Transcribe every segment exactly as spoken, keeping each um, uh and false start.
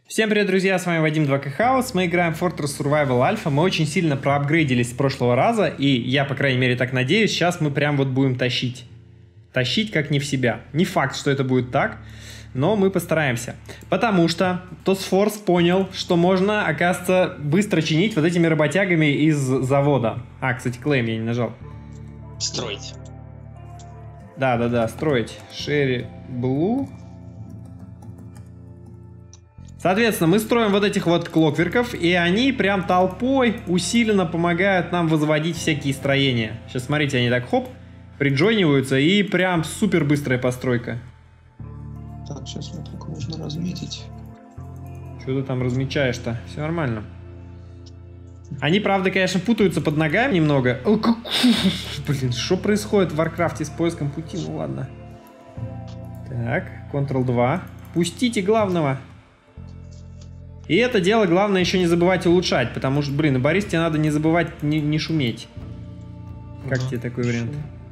Всем привет, друзья, с вами Вадим два ка Хаус, мы играем Fortress Survival Alpha, мы очень сильно проапгрейдились с прошлого раза, и я, по крайней мере, так надеюсь, сейчас мы прям вот будем тащить. Тащить как не в себя. Не факт, что это будет так, но мы постараемся. Потому что Тосфорс понял, что можно, оказывается, быстро чинить вот этими работягами из завода. А, кстати, клейм я не нажал. Строить. Да-да-да, строить. Шерри Блу. Соответственно, мы строим вот этих вот клокверков, и они прям толпой усиленно помогают нам возводить всякие строения. Сейчас, смотрите, они так хоп, приджойниваются, и прям супер быстрая постройка. Так, сейчас мне только нужно разметить. Что ты там размечаешь-то? Все нормально. Они, правда, конечно, путаются под ногами немного. О, как... Блин, что происходит в Варкрафте с поиском пути? Ну ладно. Так, контрол два. Пустите главного. И это дело, главное, еще не забывать улучшать, потому что, блин, и Борис, тебе надо не забывать не, не шуметь. Как ага, тебе такой вариант?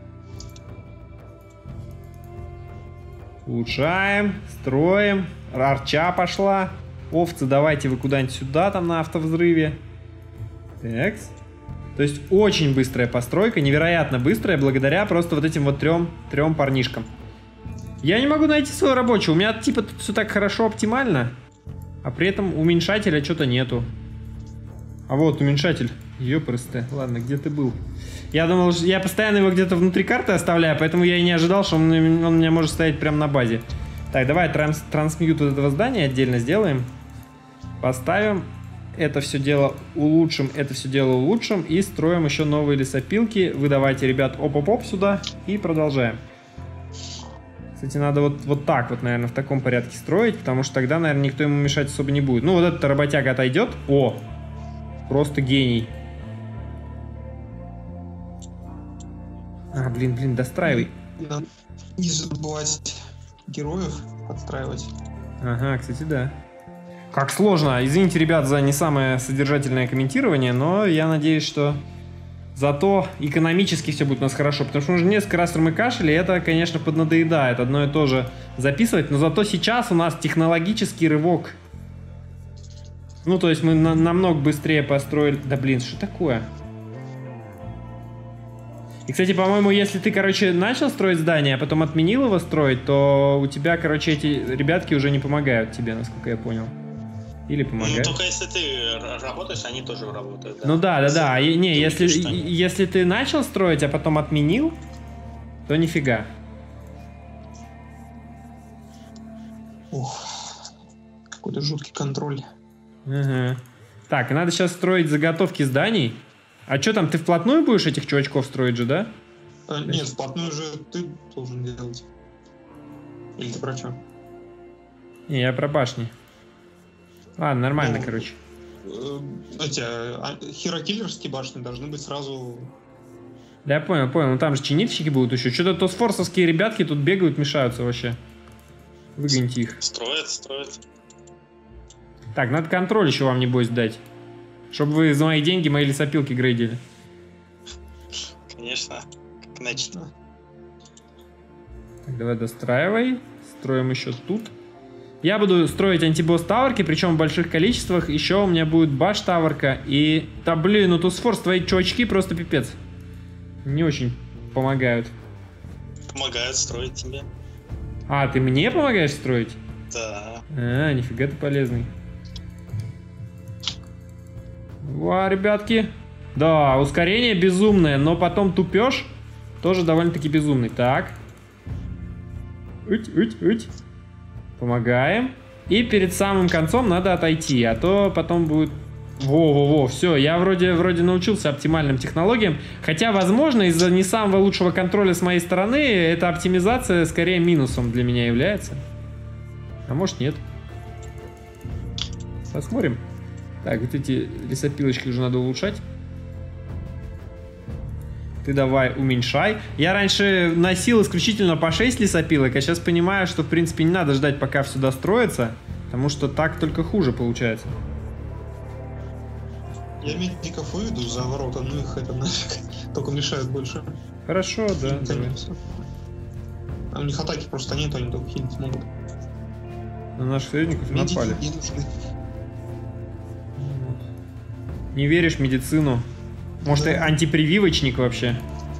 Улучшаем, строим. Арча пошла. Овцы, давайте вы куда-нибудь сюда, там на автовзрыве. Так. То есть очень быстрая постройка, невероятно быстрая, благодаря просто вот этим вот трем, трем парнишкам. Я не могу найти свою рабочую, у меня типа тут все так хорошо, оптимально. А при этом уменьшателя что-то нету. А вот уменьшатель. Ёпрсты. Ладно, где ты был? Я думал, я постоянно его где-то внутри карты оставляю, поэтому я и не ожидал, что он, он у меня может стоять прямо на базе. Так, давай транс, трансмьют вот этого здания отдельно сделаем. Поставим. Это все дело улучшим, это все дело улучшим. И строим еще новые лесопилки. Вы давайте, ребят, оп-оп-оп сюда. И продолжаем. Кстати, надо вот, вот так вот, наверное, в таком порядке строить, потому что тогда, наверное, никто ему мешать особо не будет. Ну, вот эта работяга отойдет. О! Просто гений. А, блин, блин, достраивай. Надо не забывать героев подстраивать. Ага, кстати, да. Как сложно. Извините, ребят, за не самое содержательное комментирование, но я надеюсь, что... Зато экономически все будет у нас хорошо, потому что мы уже несколько раз кашляли, и это, конечно, поднадоедает одно и то же записывать, но зато сейчас у нас технологический рывок. Ну, то есть мы на намного быстрее построили... Да, блин, что такое? И, кстати, по-моему, если ты, короче, начал строить здание, а потом отменил его строить, то у тебя, короче, эти ребятки уже не помогают тебе, насколько я понял. Или помогают. Ну, только если ты работаешь, они тоже работают. Да? Ну да, да, да. И, не, если, если ты начал строить, а потом отменил, то нифига. Ух, какой-то жуткий контроль. Ага. Так, надо сейчас строить заготовки зданий. А что там, ты вплотную будешь этих чувачков строить же, да? А, нет, вплотную же ты должен делать. Или ты про что? Не, я про башни. Ладно, нормально, ну, короче. Эти херокиллерские башни должны быть сразу... Да, я понял, понял. Ну там же чинильщики будут еще. Что-то тосфорсовские ребятки тут бегают, мешаются вообще. Выгоните их. Строят, строят. Так, надо контроль еще вам, небось, дать. Чтобы вы за мои деньги мои лесопилки грейдили. Конечно. Как начато. Так, давай достраивай. Строим еще тут. Я буду строить антибосс-таверки, причем в больших количествах. Еще у меня будет баш-таверка. И... Да блин, ну Тосфорс, твои чувачки просто пипец. Не очень помогают. Помогают строить тебе. А, ты мне помогаешь строить? Да. А, нифига ты полезный. Ва, ребятки. Да, ускорение безумное, но потом тупеж тоже довольно-таки безумный. Так. Уть, уть, уть. Помогаем. И перед самым концом надо отойти, а то потом будет... Во-во-во, все, я вроде, вроде научился оптимальным технологиям. Хотя, возможно, из-за не самого лучшего контроля с моей стороны, эта оптимизация скорее минусом для меня является. А может, нет. Посмотрим. Так, вот эти лесопилочки уже надо улучшать. Ты давай уменьшай. Я раньше носил исключительно по шесть лесопилок, а сейчас понимаю, что в принципе не надо ждать, пока все достроится, потому что так только хуже получается. Я медиков выведу за ворота, но их это нафиг только мешают больше. Хорошо, да. А у них атаки просто нет, они только хилить могут. На наших союзников напали. Не нужны. Не веришь в медицину? Может, Да. ты антипрививочник вообще?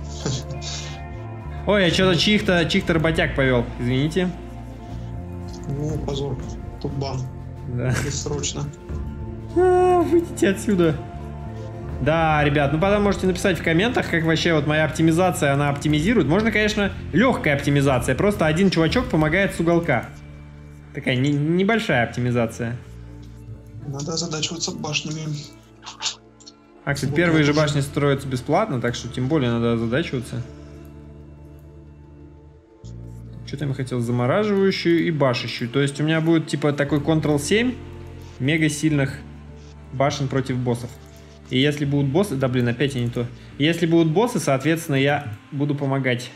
Ой, я что-то чьих-то чьих-то работяг повел. Извините. Ну, позор. Тут бан. Да. Бессрочно. А, выйдите отсюда. Да, ребят, ну потом можете написать в комментах, как вообще вот моя оптимизация, она оптимизирует. Можно, конечно, легкая оптимизация. Просто один чувачок помогает с уголка. Такая не- небольшая оптимизация. Надо озадачиваться башнями. А, кстати, Вот первые вот же уже. башни строятся бесплатно, так что тем более надо озадачиваться. Что там я хотел? Замораживающую и башащую. То есть у меня будет типа такой контрол семь мега сильных башен против боссов. И если будут боссы... Да блин, опять я не то. Если будут боссы, соответственно, я буду помогать.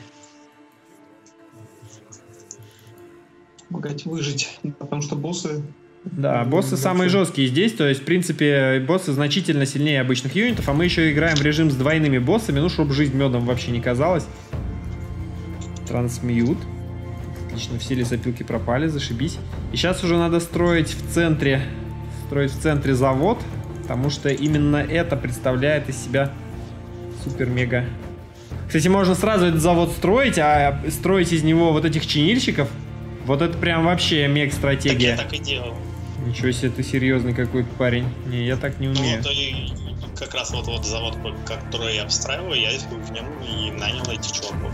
Помогать выжить. Потому что боссы... Да, Ну, боссы вообще. самые жесткие здесь. То есть, в принципе, боссы значительно сильнее обычных юнитов. А мы еще играем в режим с двойными боссами. Ну, чтобы жизнь медом вообще не казалась. Трансмьют. Отлично, все лесопилки пропали, зашибись. И сейчас уже надо строить в центре... Строить в центре завод. Потому что именно это представляет из себя супер-мега. Кстати, можно сразу этот завод строить, а строить из него вот этих чинильщиков. Вот это прям вообще Так мег-стратегия. я так и делал. Ничего себе, ты серьезный какой-то парень. Не, я так не Ну умею. вот и как раз вот вот завод, который я обстраиваю, я в нем и нанял этих чуваков.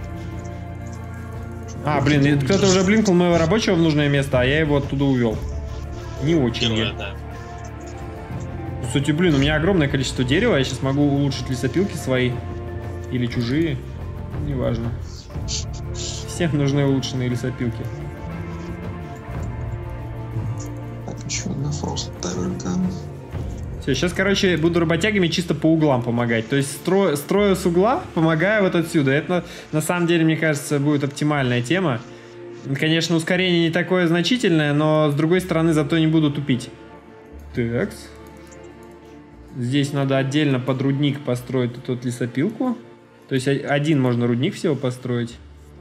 А, блин, и кто-то уже блинкнул моего рабочего в нужное место, а я его оттуда увел. Не очень Первое, я. да. Кстати, блин, у меня огромное количество дерева, я сейчас могу улучшить лесопилки свои. Или чужие. Неважно. Всем нужны улучшенные лесопилки. Так, еще одна фрост таверка. Все, сейчас, короче, буду работягами чисто по углам помогать. То есть строю, строю с угла, помогаю вот отсюда. Это, на самом деле, мне кажется, будет оптимальная тема. Конечно, ускорение не такое значительное, но, с другой стороны, зато не буду тупить. Такс. Здесь надо отдельно под рудник построить тут вот лесопилку. То есть один можно рудник всего построить.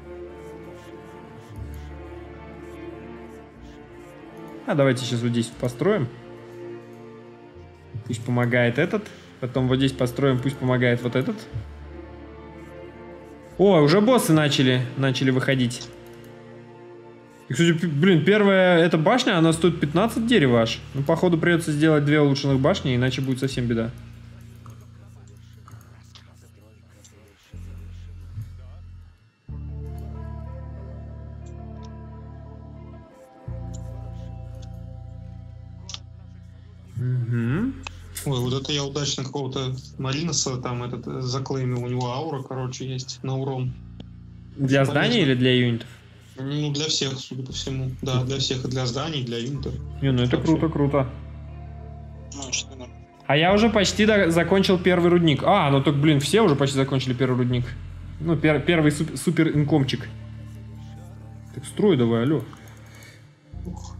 А давайте сейчас вот здесь построим. Пусть помогает этот. Потом вот здесь построим, пусть помогает вот этот. О, уже боссы начали, начали выходить. И, кстати, блин, первая эта башня, она стоит пятнадцать дерева аж. Ну, походу, придется сделать две улучшенных башни, иначе будет совсем беда. Угу. Ой, вот это я удачно какого-то Малиноса там этот э, заклеймил. У него аура, короче, есть на урон. Для Полезно. зданий или для юнитов? Ну, для всех, судя по всему. Да, для всех. И для зданий, и для юнитов. Не, ну это Вообще. круто, круто. Ну, что там? А я уже почти до- закончил первый рудник. А, ну так, блин, все уже почти закончили первый рудник. Ну, пер- первый суп- супер инкомчик. Так строй давай, алло. Ух.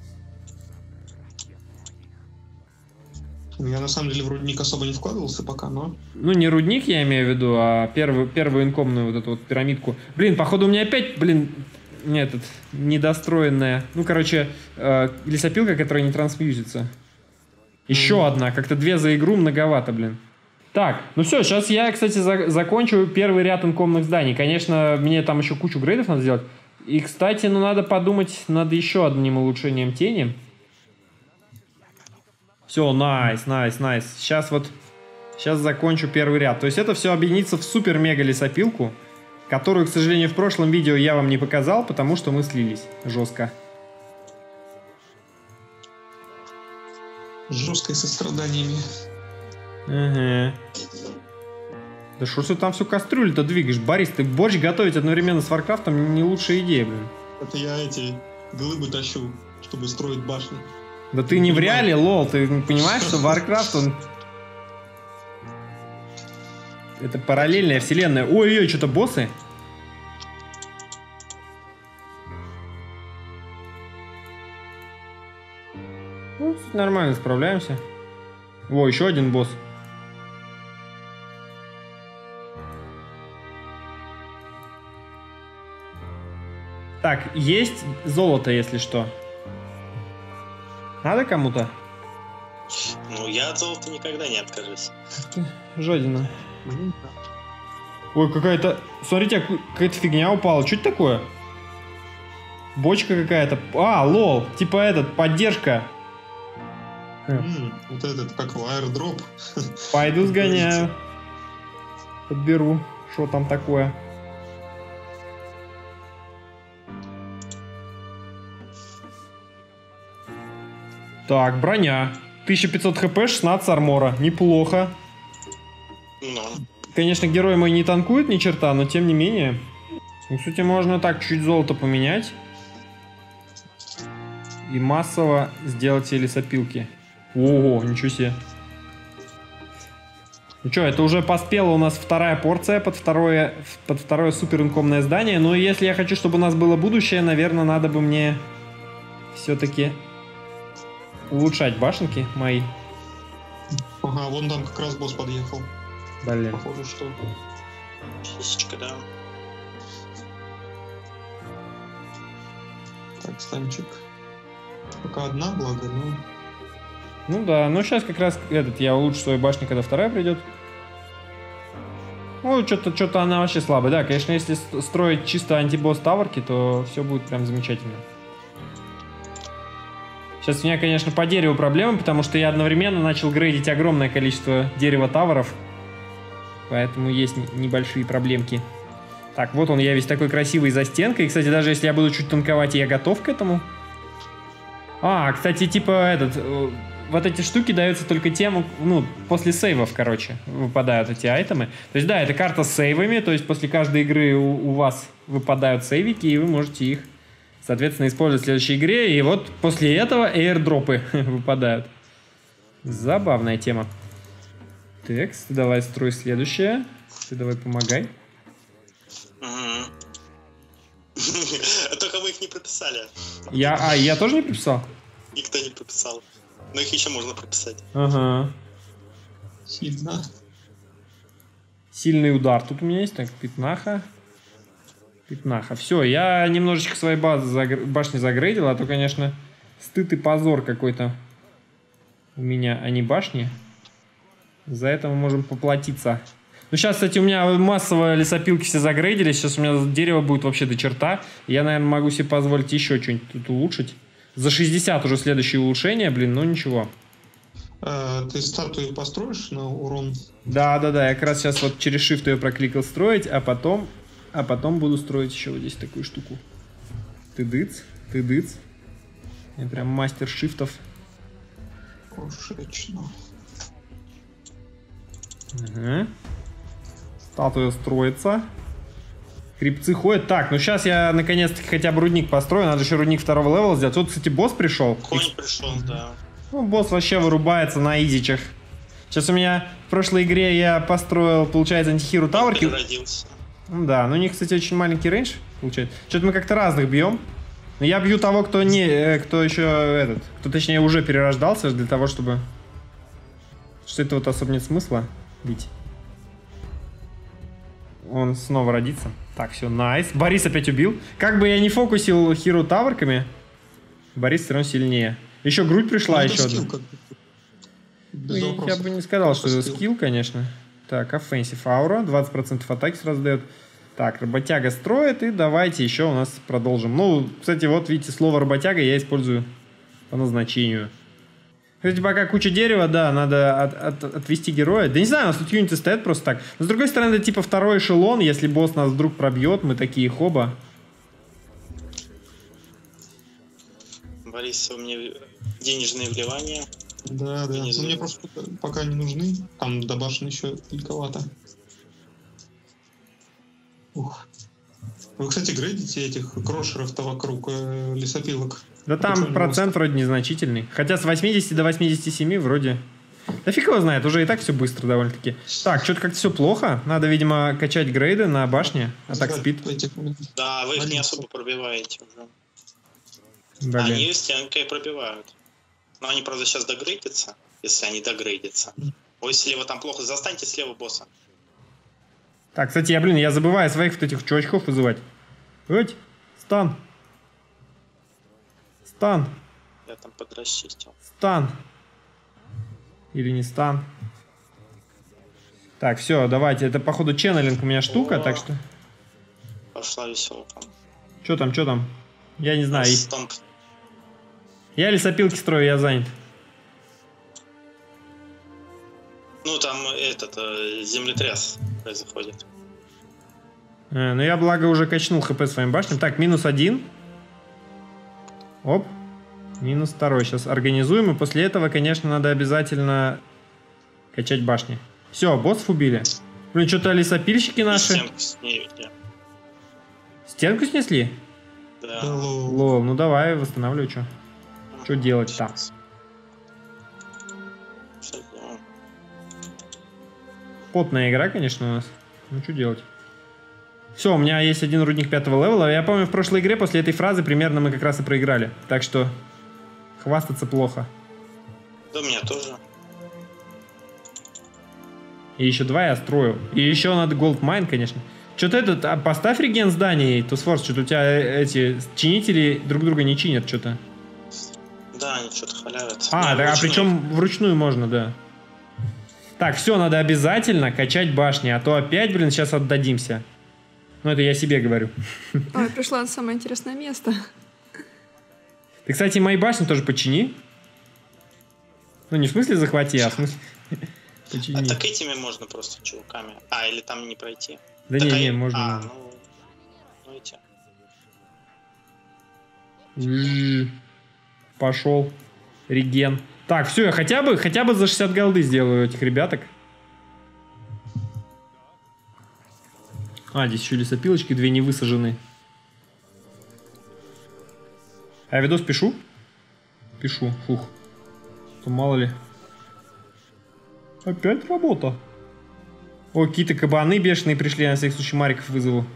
Я на самом деле в рудник особо не вкладывался пока, но... Ну, не рудник я имею в виду, а первую, первую инкомную вот эту вот пирамидку. Блин, походу у меня опять, блин, нет, этот, недостроенная. Ну, короче, э, лесопилка, которая не трансмьюзится. Еще Мгм. одна, как-то две за игру многовато, блин. Так, ну все, сейчас я, кстати, за- закончу первый ряд инкомных зданий. Конечно, мне там еще кучу грейдов надо сделать. И, кстати, ну надо подумать над еще одним улучшением тени. Все, найс, найс, найс. Сейчас вот, сейчас закончу первый ряд. То есть это все объединится в супер-мега лесопилку, которую, к сожалению, в прошлом видео я вам не показал, потому что мы слились жестко. Жестко и со страданиями. Ага. Да что ж ты там всю кастрюлю-то двигаешь? Борис, ты борщ готовить одновременно с Варкрафтом не лучшая идея, блин. Это я эти глыбы тащу, чтобы строить башни. Да ты не в реале, лол, ты понимаешь, что Warcraft, он... Это параллельная вселенная. Ой-ой, что-то боссы. Ну, нормально, справляемся. О, еще один босс. Так, есть золото, если что. Надо кому-то? Ну, я от золота никогда не откажусь. Жадина. Мне Ой, какая-то... Смотрите, какая-то фигня упала. Что это такое? Бочка какая-то. А, лол. Типа этот, поддержка. М, вот этот, как его, аирдроп. Пойду сгоняю. Подберу. Что там такое? Так, броня. тысяча пятьсот хп, шестнадцать армора. Неплохо. Ну, Конечно, герой мой не танкует ни черта, но тем не менее. Ну, кстати, можно так чуть золото поменять. И массово сделать все лесопилки. Ого, ничего себе. Ну что, это уже поспела у нас вторая порция под второе, под второе суперинкомное здание. Но если я хочу, чтобы у нас было будущее, наверное, надо бы мне все-таки улучшать башенки мои. Ага, вон там как раз босс подъехал. Блин. Похоже, что... физичка, да. Так, станчик. Пока одна, благо, но... Ну да, ну сейчас как раз этот, я улучшу свою башню, когда вторая придет. Ну, что-то что-то она вообще слабая. Да, конечно, если строить чисто антибосс таверки, то все будет прям замечательно. Сейчас у меня, конечно, по дереву проблемы, потому что я одновременно начал грейдить огромное количество дерева таверов. Поэтому есть небольшие проблемки. Так, вот он, я весь такой красивый за стенкой. Кстати, даже если я буду чуть танковать, я готов к этому. А, кстати, типа этот... Вот эти штуки даются только тем, ну, после сейвов, короче, выпадают эти айтемы. То есть, да, это карта с сейвами, то есть после каждой игры у, у вас выпадают сейвики, и вы можете их, соответственно, использовать в следующей игре. И вот после этого эйрдропы выпадают. Забавная тема. Так, давай строй следующее. Ты давай помогай. Только мы их не прописали. Я, а, я тоже не прописал? Никто не прописал. Но их еще можно прописать. Ага. Сильно. Сильный удар тут у меня есть. Так, пятнаха. Пятнаха. Все, я немножечко своей базы загр... башни загрейдил, а то, конечно, стыд и позор какой-то у меня, а не башни. За это мы можем поплатиться. Ну, сейчас, кстати, у меня массово лесопилки все загрейдили. Сейчас у меня дерево будет вообще до черта. Я, наверное, могу себе позволить еще что-нибудь тут улучшить. За шестьдесят уже следующее улучшение, блин, ну ничего. А, ты статую построишь на урон? Да, да, да, я как раз сейчас вот через shift ее прокликал строить, а потом, а потом буду строить еще вот здесь такую штуку. Ты дыц, ты дыц. Я прям мастер шифтов. Кошечно. Ага. Статуя строится. Крипцы ходят. Так, ну сейчас я наконец-таки хотя бы рудник построю. Надо еще рудник второго левела сделать. Тут, кстати, босс пришел. Конь пришел, да. Ну, босс вообще вырубается на изичах. Сейчас у меня в прошлой игре я построил, получается, антихиру Тауэр. Переродился. Ну да, но у них, кстати, очень маленький рейндж получается. Что-то мы как-то разных бьем. Но я бью того, кто не, кто еще этот, кто точнее уже перерождался для того, чтобы... Что это вот особо нет смысла бить. Он снова родится. Так, все, найс. Борис опять убил. Как бы я не фокусил хиру таверками, Борис все равно сильнее. Еще грудь пришла, Ну, еще скилл, одна. как бы. Без Ну, я вопросов. бы не сказал, что это Скилл. скилл, конечно. Так, offensive аура, двадцать процентов атаки сразу дает. Так, работяга строит, и давайте еще у нас продолжим. Ну, кстати, вот видите, слово работяга я использую по назначению. Кстати, пока куча дерева, да, надо от, от, отвести героя. Да не знаю, у нас тут юниты стоят просто так. Но с другой стороны, это типа второй эшелон, если босс нас вдруг пробьет, мы такие хоба. Борис, у меня денежные вливания. Да, да. Не Ну, знаю. мне просто пока не нужны. Там до башни еще далековато. Ух. Вы, кстати, грейдите этих крошеров-то вокруг э, лесопилок? Да там Почему не процент вроде незначительный. Хотя с восьмидесяти до восьмидесяти семи вроде... Да фиг его знает, уже и так все быстро довольно-таки. Так, что-то как-то все плохо. Надо, видимо, качать грейды на башне. А так спит. Этих, Да, вы их не Молиться. особо пробиваете уже. Блин. Они стенкой пробивают. Но они, правда, сейчас догрейдятся, если они догрейдятся. Ой, слева там плохо, застаньте слева босса. Так, кстати, я, блин, я забываю своих вот этих чувачков вызывать. Уть, стан. Стан, Я там подрасчистил. стан. Или не стан. Так, все, давайте. Это, походу, ченнелинг у меня штука, О. так что... Пошла веселка. Что там, что там? Я не знаю. Стомп. Я лесопилки строю, я занят. Ну, там этот э, землетряс происходит. Э, ну, я, благо, уже качнул хп своим башням. Так, минус один. Оп. Минус второй. Сейчас организуем. И после этого, конечно, надо обязательно качать башни. Все, боссов убили. Блин, что-то лесопильщики наши... Стенку снесли. Стенку снесли? Да. Hello. Лол, ну давай, восстанавливай, что. Что делать-то? Что делаем? Потная игра, конечно, у нас. Ну, что делать? Все, у меня есть один рудник пятого левела. Я помню, в прошлой игре после этой фразы примерно мы как раз и проиграли. Так что хвастаться плохо. Да, у меня тоже. И еще два я строю. И еще надо Gold Mine, конечно. Что-то этот, а поставь реген зданий, Тусфорс, что-то у тебя эти чинители друг друга не чинят, что-то. Да, они что-то халявят. А, Не, да, а вручную. причем вручную можно, да. Так, все, надо обязательно качать башни, а то опять, блин, сейчас отдадимся. Ну, это я себе говорю. Ой, пришла на самое интересное место. Ты, кстати, мои башни тоже почини. Ну, не в смысле захвати, а в смысле почини. А так этими можно просто чуваками. А, или там не пройти. Да Так, не, а не, и- можно. А, ну, ну эти. М, Пошел. Реген. Так, все, я хотя бы, хотя бы за шестьдесят голды сделаю этих ребяток. А, здесь еще лесопилочки, две не высажены. А я видос пишу? Пишу, фух. То мало ли. Опять работа. О, какие-то кабаны бешеные пришли, я на всякий случай мариков вызову.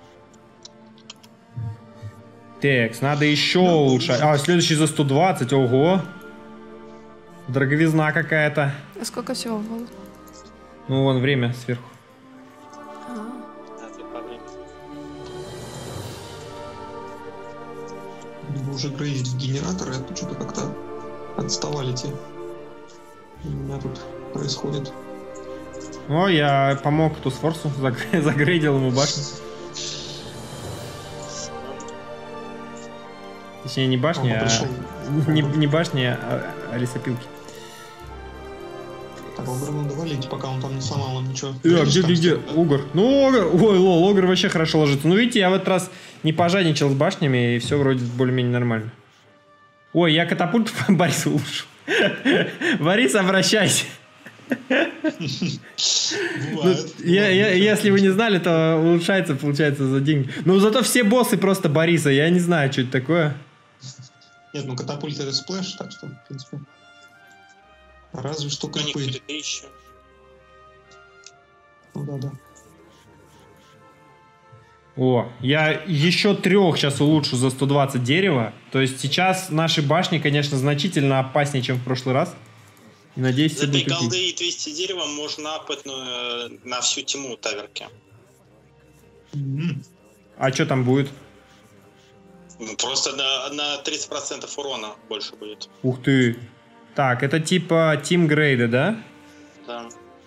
Так, надо еще улучшать. А, следующий за сто двадцать, ого. Дороговизна какая-то. А сколько всего было? Ну, вон время сверху. А, Да, ты по времени. Вы уже грызть генераторы, а то что-то как-то отставали те. У меня тут происходит. О, я помог Тусфорсу, заг- загрейдил ему башню. Точнее, не башни, Он а... пришел. Не, не башни, а, а лесопилки. Так, Огра надо валить, пока он там не сломал он ничего. Э, а Видишь, где, там где, где? стоит, да? Огр. Ну, Огр. Ой, лол, Огр вообще хорошо ложится. Ну, видите, я в этот раз не пожадничал с башнями, и все вроде более-менее нормально. Ой, я катапульт Бориса улучшил. Борис, обращайся. Ну, Бывает. я- я- Ладно, если вы не знали, то улучшается, получается, за деньги. Ну, зато все боссы просто Бориса. Я не знаю, что это такое. Нет, ну катапульт это сплэш, так что, в принципе. Разве что Ну, крипы. некоторые еще. Ну да, да. О, я еще трех сейчас улучшу за сто двадцать дерева. То есть сейчас наши башни, конечно, значительно опаснее, чем в прошлый раз. И надеюсь, все За три будет окей. голды и двести дерева можно апать ну, э, на всю тьму таверки. М. А что там будет? Ну, просто на, на тридцать процентов урона больше будет. Ух ты. Так, это типа Team Grade, да? Да.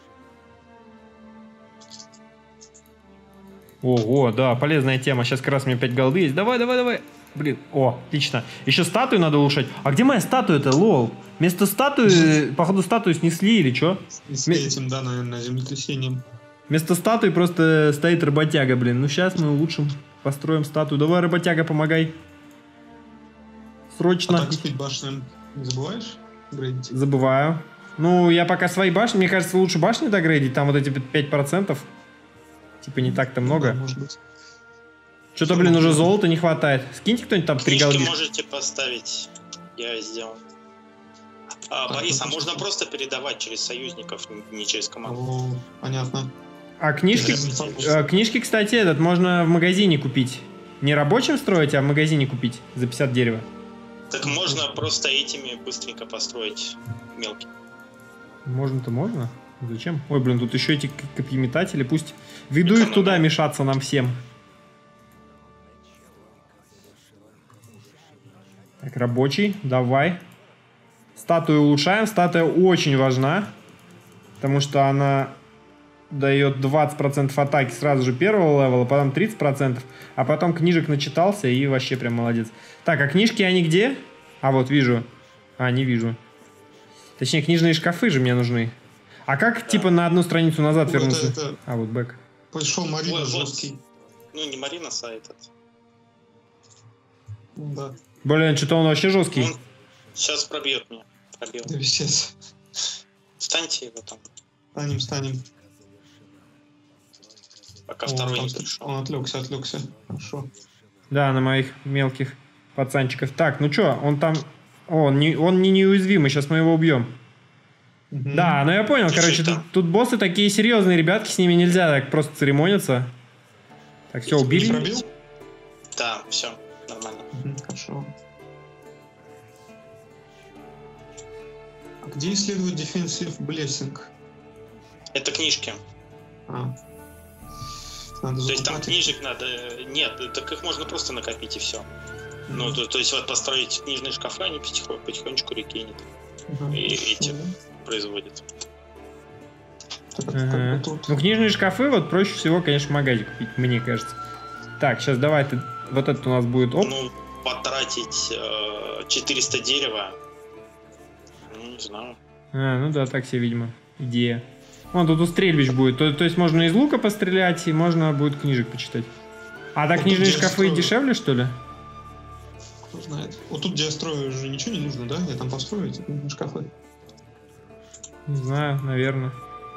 Ого, да, полезная тема. Сейчас как раз у меня пять голды есть. Давай, давай, давай. Блин, о, отлично. Еще статую надо улучшать. А где моя статуя-то, лол? Вместо статуи, походу, статую снесли или что? И с Ми- этим, да, наверное, землетрясением. Вместо статуи просто стоит работяга, блин. Ну, сейчас мы улучшим, построим статую. Давай, работяга, помогай. А Срочно. так спить башням не забываешь? Грейдить? Забываю. Ну, я пока свои башни, мне кажется, лучше башни догрейдить. Там вот эти пять процентов. Типа не так-то Да, много. может быть. Что-то, блин, уже золота не хватает. Скиньте кто-нибудь там три Книжки голды. можете поставить. Я сделал. А, Так, Борис, а ну, можно что? просто передавать через союзников, не через команду? О, понятно. А книжки, Интересно. э, книжки, кстати, этот можно в магазине купить. Не рабочим строить, а в магазине купить за пятьдесят дерева. Так можно просто этими быстренько построить мелкие. Можно-то можно. Зачем? Ой, блин, тут еще эти к- копьеметатели. Пусть веду их Экономия. туда мешаться нам всем. Так, рабочий, давай. Статую улучшаем. Статуя очень важна, потому что она дает двадцать процентов атаки сразу же первого левела, потом тридцать процентов, а потом книжек начитался и вообще прям молодец. Так, а книжки они где? А вот вижу. А, не вижу. Точнее, книжные шкафы же мне нужны. А как, да. типа, на одну страницу назад вот вернуться? Это... А, вот бэк. Пришел Марина вот, жесткий. Ну, не Марина, а этот. Да. Блин, что-то он вообще жесткий. Он сейчас пробьет меня. Пробил. Да, сейчас. Встаньте его там. Станем, станем. Пока О, второй он, не пришел. Он отвлекся, отвлекся. Хорошо. Да, на моих мелких пацанчиков. Так, ну что, он там... О, он не, он не неуязвимый, сейчас мы его убьем. Угу. Да, ну я понял, Держи короче, тут, тут боссы такие серьезные ребятки, с ними нельзя так просто церемониться. Так, все, убили. Ты пробил? Да, все, нормально. Угу, хорошо. А где исследовать Defensive Blessing? Это книжки. А. Надо то есть там закупать. книжек надо... Нет, так их можно просто накопить и все. Mm-hmm. Ну, то, то есть вот построить книжные шкафы, они потихонечку, потихонечку рекинет. Uh-huh. И эти uh-huh. производят. Ага. Ну, книжные шкафы вот проще всего, конечно, в магазине купить, мне кажется. Так, сейчас давай ты... Вот это у нас будет... Оп. Ну, потратить э, четыреста дерева... Ну, не знаю. А, ну да, так себе, видимо, идея. Вон тут у стрельбищ будет. То, то есть можно из лука пострелять, и можно будет книжек почитать. А так вот книжные шкафы строю... дешевле, что ли? Кто знает. Вот тут, где я строю, уже ничего не нужно, да? Я там построю эти книжные шкафы. Не знаю, наверное.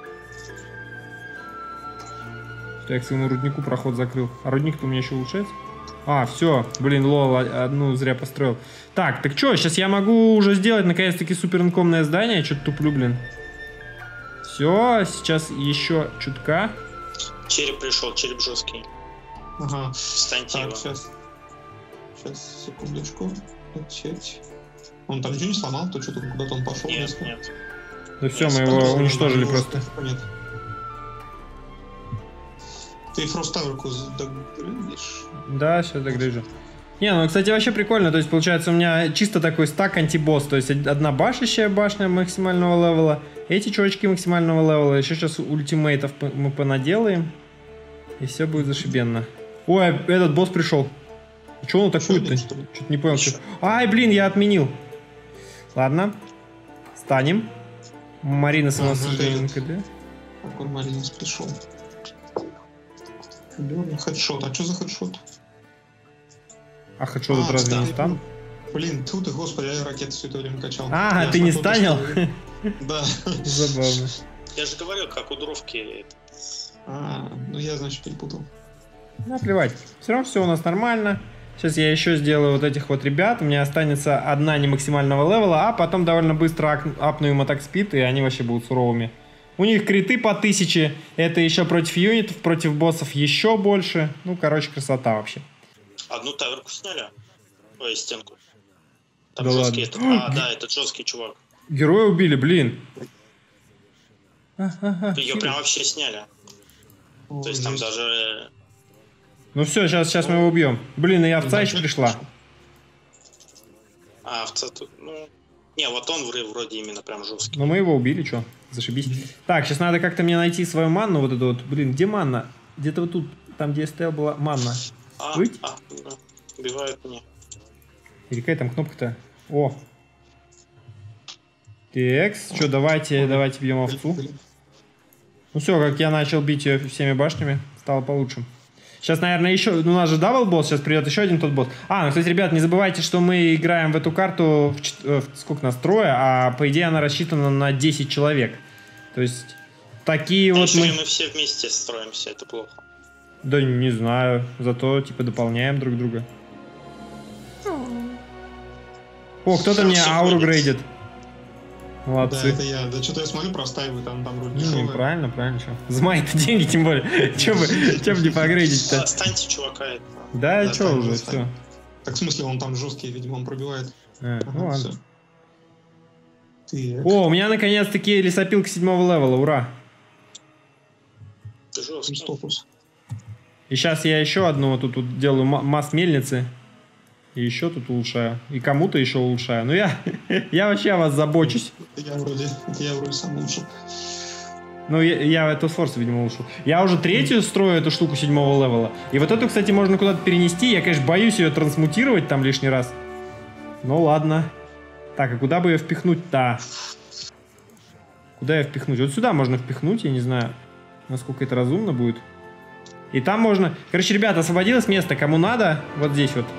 Что я к своему руднику проход закрыл. А рудник-то у меня еще улучшается? А, все. Блин, лол, одну зря построил. Так, так что, сейчас я могу уже сделать наконец-таки суперинкомное здание. Что-то туплю, блин. Все, сейчас еще чутка. Череп пришел, череп жесткий. Ага. Встаньте так, его. Сейчас. Сейчас, секундочку. Отсечь. Он там ничего не сломал, то что-то куда-то он пошел. Нет, резко. нет. Да все, мы его уничтожили просто. Нет. Ты фроставерку догрызешь? Да, сейчас догрыжу. Не, ну, кстати, вообще прикольно. То есть, получается, у меня чисто такой стак антибосс. То есть, одна башнящая башня максимального левела. Эти чувачки максимального левела. Еще сейчас ультимейтов мы понаделаем. И все будет зашибенно. Ой, этот босс пришел. Че он атакует-то? Что-то не понял. Что... Ай, блин, я отменил. Ладно. Станем. Марина самосожжение КД. Какой Маринус пришел? Хедшот. А что за хедшот? А хедшот тут разве не стан? Блин, тут ты, господи, я ракеты все это время качал. А, ты не станил? Да. Забавно. Я же говорил, как у дровки. А, ну я, значит, перепутал. Наплевать. Все равно все у нас нормально. Сейчас я еще сделаю вот этих вот ребят. У меня останется одна не максимального левела, а потом довольно быстро апну им атак спид, и они вообще будут суровыми. У них криты по тысяче. Это еще против юнитов, против боссов еще больше. Ну, короче, красота вообще. Одну таверку сняли? Ой, стенку. Там Да жесткий ладно. этот. А, да, этот жесткий чувак. Героя убили, блин. Ее прям вообще сняли. О, То есть там есть. даже... Ну все, сейчас, сейчас мы его убьем. Блин, и овца еще пришла. А, овца тут... Ну... Не, вот он вроде именно прям жесткий. Но мы его убили, что? Зашибись. Так, сейчас надо как-то мне найти свою манну, вот эту вот. Блин, где манна? Где-то вот тут, там где я стоял, была манна. А, Быть? а, ну, убивают меня. Или какая там кнопка-то? О. Текс. Что, давайте, давайте бьем овцу. Ну все, как я начал бить ее всеми башнями, стало получше. Сейчас, наверное, еще... Ну, у нас же дабл босс, сейчас придет еще один тот босс. А, ну, кстати, ребят, не забывайте, что мы играем в эту карту... В, чет... в... Сколько нас? Трое, а по идее она рассчитана на десять человек. То есть, такие Ну, вот если мы... мы все вместе строимся, это плохо. Да не знаю, зато, типа, дополняем друг друга. О, кто-то мне ауру грейдит. Молодцы. Да, это я. Да что-то я смотрю, простаиваю, там, там вроде Ну, дешевые. правильно, правильно, что. Взмай-то деньги, тем более. Че бы, че бы не погрейдить-то? Останьте чувака. это. Да, Да, че там уже, уже все. Так в смысле, он там жесткий, видимо, он пробивает. А, Ага, ну ладно. всё. Ты... О, у меня наконец-таки лесопилка седьмого левела, ура. Жесткий. Стопус. И сейчас я еще одну вот тут, тут делаю масс мельницы. И еще тут улучшаю. И кому-то еще улучшаю. Ну я, я вообще о вас забочусь. Я вроде, я вроде сам улучшил. Ну, я, я эту форс, видимо, улучшил. Я уже третью строю эту штуку седьмого левела. И вот эту, кстати, можно куда-то перенести. Я, конечно, боюсь ее трансмутировать там лишний раз. Ну, ладно. Так, а куда бы ее впихнуть-то? Куда ее впихнуть? Вот сюда можно впихнуть, я не знаю, насколько это разумно будет. И там можно... Короче, ребята, освободилось место. Кому надо, вот здесь вот.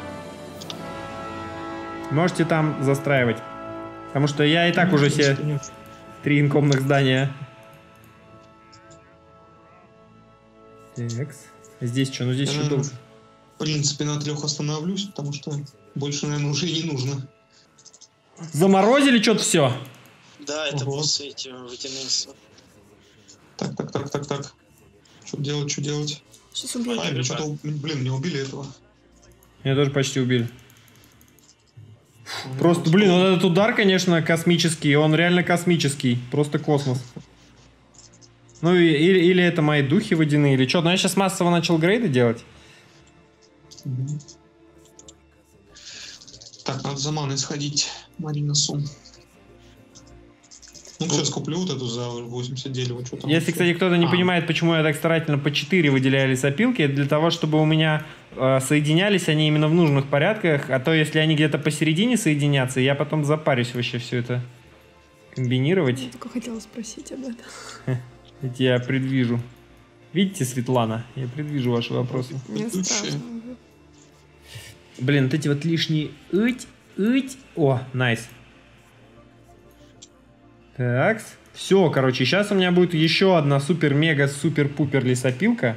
Можете там застраивать. Потому что я и так ну, уже себе три инкомных здания. Такс. Здесь что? Ну здесь я, что долго? В принципе, на трех остановлюсь, потому что больше, наверное, уже и не нужно. Заморозили что-то все? Да, это Ого. Боссы эти водяные. Так, так, так, так, так. Что делать, что делать? Сейчас убили. А, меня что-то, блин, не убили этого. Меня тоже почти убили. Он Просто, блин, вот этот удар, конечно, космический. Он реально космический. Просто космос. Ну, и, или, или это мои духи водяные, или что. Но я сейчас массово начал грейды делать. Mm-hmm. Так, надо за маной сходить. Марина Сум. Ну, сейчас куплю вот эту за восемьдесят дерева. Что там Если, вообще? кстати, кто-то не а. понимает, почему я так старательно по четыре выделяю лесопилки, это для того, чтобы у меня э, соединялись они именно в нужных порядках, а то, если они где-то посередине соединятся, я потом запарюсь вообще все это комбинировать. Я только хотела спросить об этом. Ведь я предвижу. Видите, Светлана? Я предвижу ваши вопросы. Мне страшно. Блин, вот эти вот лишние... Ить, ить. О, найс. Так, все, короче, сейчас у меня будет еще одна супер-мега-супер-пупер лесопилка.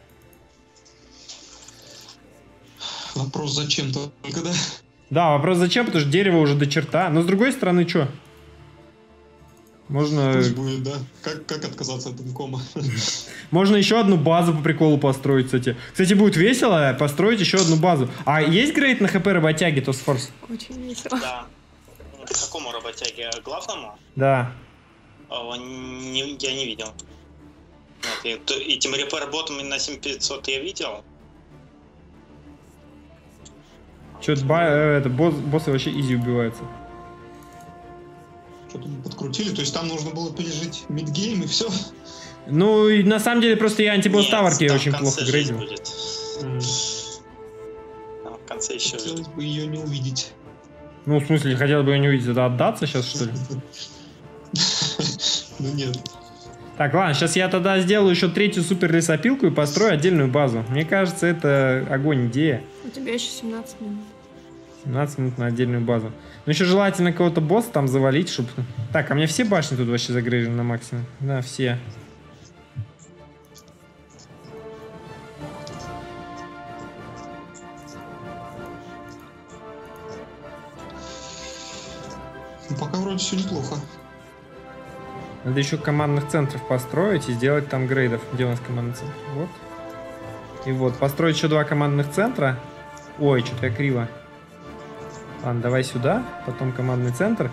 Вопрос зачем только, да? Да, вопрос зачем, потому что дерево уже до черта. Но с другой стороны, что? Можно... Пусть будет, да. Как, как отказаться от инкома? Можно еще одну базу по приколу построить, кстати. Кстати, будет весело построить еще одну базу. А есть грейд на ХП работяги Тосфорс? Очень весело. Да. Какому работяге? Главному? Да. О, не, я не видел. Нет, и, этим репер-ботом на семь пятьсот я видел. Что-то ба- это, босс, боссы вообще изи убиваются. Что-то подкрутили, то есть там нужно было пережить мидгейм и все. Ну, и на самом деле просто я антибосс таверки очень плохо грейдил. Mm. Там в конце еще хотелось бы ее не увидеть. Ну, в смысле, хотел бы ее не увидеть, это отдаться сейчас, что ли? Ну нет. Так, ладно, сейчас я тогда сделаю еще третью супер лесопилку и построю отдельную базу. Мне кажется, это огонь идея. У тебя еще семнадцать минут. семнадцать минут на отдельную базу. Ну, еще желательно кого-то босса там завалить, чтобы... Так, а мне все башни тут вообще загрейжены на максимум? Да, все. Ну, пока вроде все неплохо. Надо еще командных центров построить и сделать там грейдов. Где у нас командный центр? Вот. И вот, построить еще два командных центра. Ой, что-то я криво. Ладно, давай сюда, потом командный центр.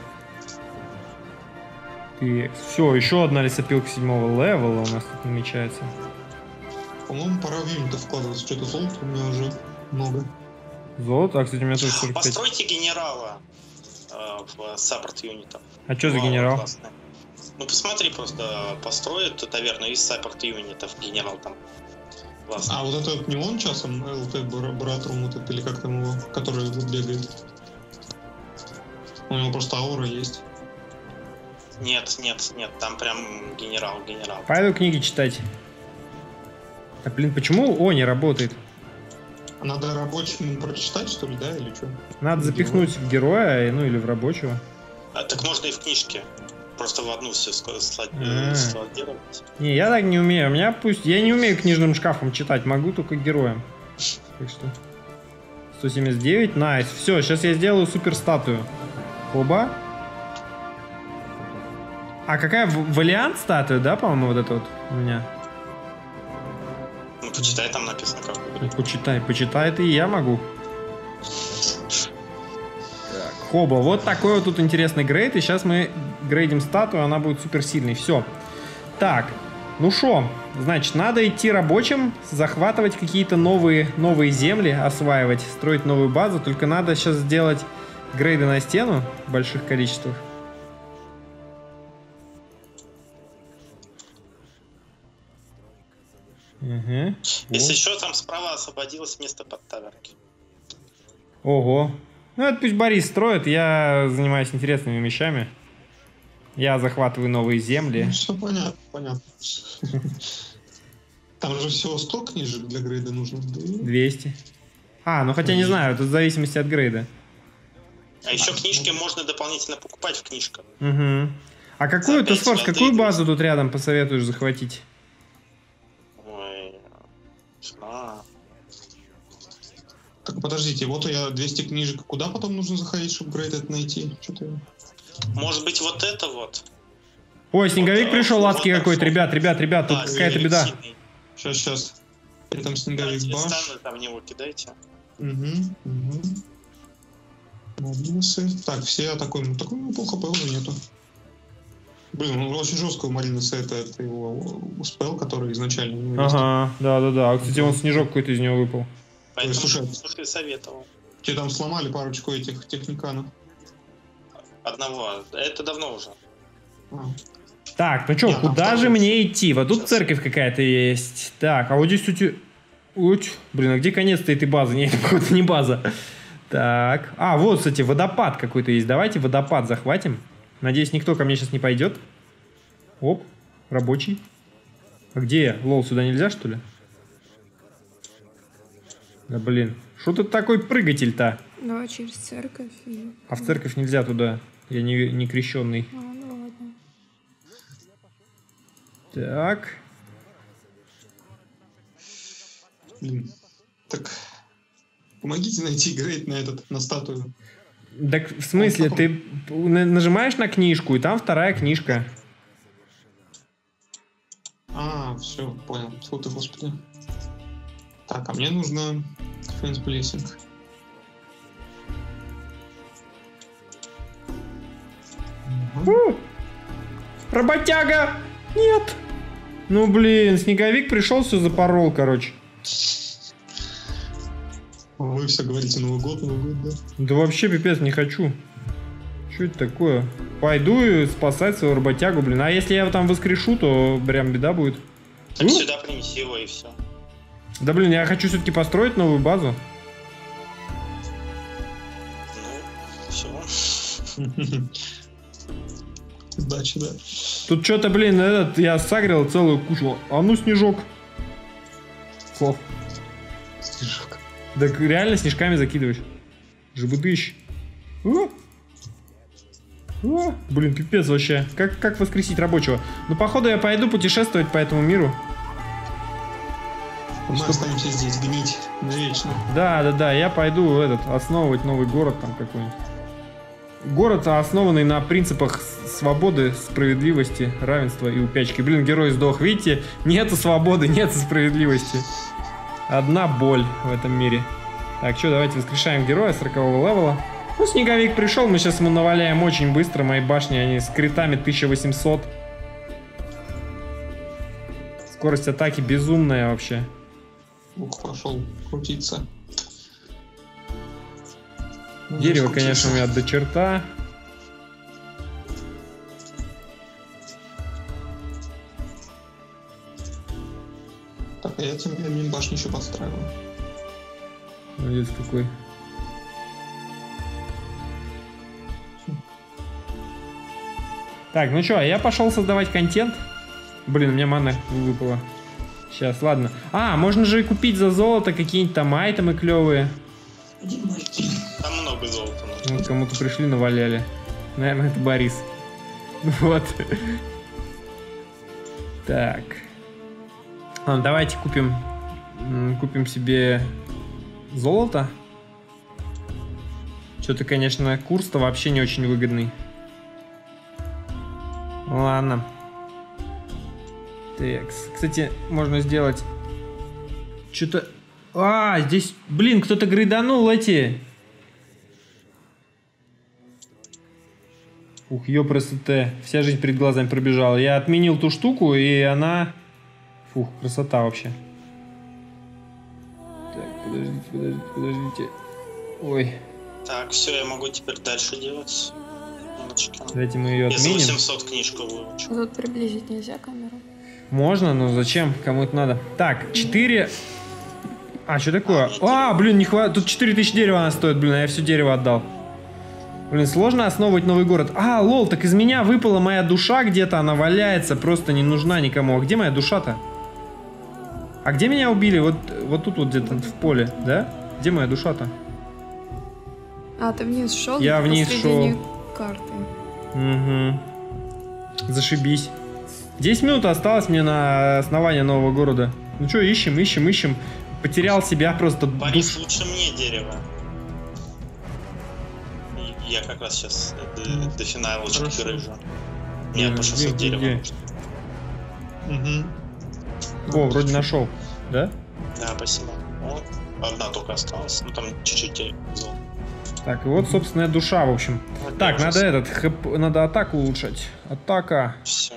И все, еще одна лесопилка седьмого левела у нас тут намечается. По-моему, пора в юниты вкладываться. Что-то золота у меня уже много. Золото? А, кстати, у меня тоже сорок пять. Постройте генерала э, в саппорт юнитов. А что за генерал? Классный. Ну, посмотри, просто построят таверну из саппорт юнитов. Генерал там. Классно. А вот этот не он часом, эл тэ Братрум, вот это, или как там его, который вот бегает? У него просто аура есть. Нет, нет, нет, там прям генерал, генерал. Пойду книги читать. А, блин, почему О не работает? Надо рабочему прочитать, что ли, да, или что? Надо запихнуть в героя, ну или в рабочего. А, так можно и в книжке. Просто в одну все складировать. Не, я так не умею. У меня пусть... Я не умею книжным шкафом читать, могу только героем. Так что... сто семьдесят девять, найс. Все, сейчас я сделаю супер статую. Оба. А какая валиант статуя, да, по-моему, вот это вот у меня? Ну, почитай, там написано как. Ну, почитай, почитай, это и я могу. Так, хоба, вот такой вот тут интересный грейд. И сейчас мы грейдим статую, она будет супер сильной. Все. Так, Ну шо, значит, надо идти рабочим, захватывать какие-то новые, новые земли, осваивать, строить новую базу. Только надо сейчас сделать грейды на стену в больших количествах. Угу. Если что, там справа освободилось место под таверки. Ого. Ну, это пусть Борис строит, я занимаюсь интересными вещами. Я захватываю новые земли. Ну, все понятно, понятно. Там же всего сто книжек для грейда нужно. двести. А, ну хотя не знаю, это в зависимости от грейда. А еще книжки можно дополнительно покупать в книжках. Угу. А какую, ты, Сфорс, какую базу тут рядом посоветуешь захватить? Ой, а. Так, подождите, вот я двести книжек. Куда потом нужно заходить, чтобы грейд это найти? Что-то... Может быть, вот это вот? Ой, снеговик вот, пришел, вот адский какой-то. Ребят, ребят, ребят, тут да, какая-то беда. синий. Сейчас, сейчас. Я там снеговик Давайте баш. стану, там в него кидайте. Угу, угу. Маринусы. Так, все такой, ну такой ну, плохо уже нету. Блин, ну очень жестко у Маринуса это, это его спел, который изначально не вывести. Ага, да-да-да. А, кстати, вон снежок какой-то из него выпал. Поэтому, слушай, слушай, советовал. Тебе там сломали парочку этих техниканов. Одного. Это давно уже. А. Так, ну что, Нет, там куда же второй. мне идти? Вот тут Сейчас. церковь какая-то есть. Так, а вот здесь тут... Ой, блин, а где конец-то этой базы? Нет, это какая-то не база. Так. А, вот, кстати, водопад какой-то есть. Давайте водопад захватим. Надеюсь, никто ко мне сейчас не пойдет. Оп, рабочий. А где я? Лол, сюда нельзя, что ли? Да блин. Что тут такой прыгатель-то? Давай через церковь. И... А в церковь нельзя туда. Я не, не крещенный. А, ну ладно. Так. Блин. Так. Помогите найти грейд на этот, на статую. Так в смысле, Он ты на- нажимаешь на книжку, и там вторая книжка. А, все, понял. Фу ты, господи. Так, а мне нужно Friends Blessing. Угу. У! Работяга! Нет! Ну блин, снеговик пришел, все запорол, короче. Вы все говорите Новый год, Новый год, да? Да вообще пипец, не хочу. Что это такое? Пойду и спасать своего работягу, блин. А если я его там воскрешу, то прям беда будет. Так Ну? сюда принеси его и все. Да блин, я хочу все-таки построить новую базу. Ну, все. Удачи, да. Тут что-то, блин, этот, я сагрил целую кучу. А ну, снежок. Слов. Снежок. Так реально снежками закидываешь. Жбыдыщ. О! О! Блин, пипец вообще. Как, как воскресить рабочего? Ну, походу, я пойду путешествовать по этому миру. Мы Что- останемся здесь гнить навечно. Да, да, да, я пойду этот, основывать новый город там какой-нибудь. Город, основанный на принципах с- свободы, справедливости, равенства и упячки. Блин, герой сдох. Видите, нету свободы, нету справедливости. Одна боль в этом мире. Так, что, давайте воскрешаем героя сорокового левела. Ну, снеговик пришел, мы сейчас ему наваляем очень быстро. Мои башни, они с критами тысяча восемьсот. Скорость атаки безумная вообще. Ух, пошел крутиться. Ну, Дерево, крутиться. конечно, у меня до черта. Так, а я тем временем башню еще подстраиваю. Молодец какой. Так, ну что, я пошел создавать контент. Блин, у меня мана выпала. Сейчас, ладно. А, можно же и купить за золото какие-нибудь там айтемы клевые. Там много золота нужно. Вот кому-то пришли, наваляли. Наверное, это Борис. Вот. Так. Ладно, давайте купим, м, купим себе золото. Что-то, конечно, курс-то вообще не очень выгодный. Ладно. Так, кстати, можно сделать что-то... А, здесь, блин, кто-то грейданул эти... Ух, ёпрст, вся жизнь перед глазами пробежала. Я отменил ту штуку, и она Фух, красота вообще. Так, подождите, подождите, подождите. Ой. Так, все, я могу теперь дальше делать. Минуточку. Давайте мы ее Я за отменим. восемьсот книжку выучу. Тут приблизить нельзя камеру. Можно, но зачем? Кому это надо? Так, четыре... А, что такое? А, блин, не хватит. Тут четыре тысячи дерева она стоит, блин, а я все дерево отдал. Блин, сложно основывать новый город. А, лол, так из меня выпала моя душа где-то, она валяется, просто не нужна никому. А где моя душа-то? А где меня убили? Вот, вот тут вот где-то в поле, да? Где моя душа-то? А, ты вниз шел? Я вниз посредине шел. Карты. Угу. Зашибись. десять минут осталось мне на основание нового города. Ну что, ищем, ищем, ищем. Потерял себя просто. Борис, душ... лучше мне дерево. И я как раз сейчас до, до финалочки грыжу. Мне по шестьсот дерева нужно. Угу. О, вроде нашел, да? Да, спасибо. Вот. Одна только осталась. Ну там чуть-чуть дерева. Так, и вот, собственная душа, в общем. Вот Так, я надо сейчас- этот, хэп- надо атаку улучшать. Атака. Все.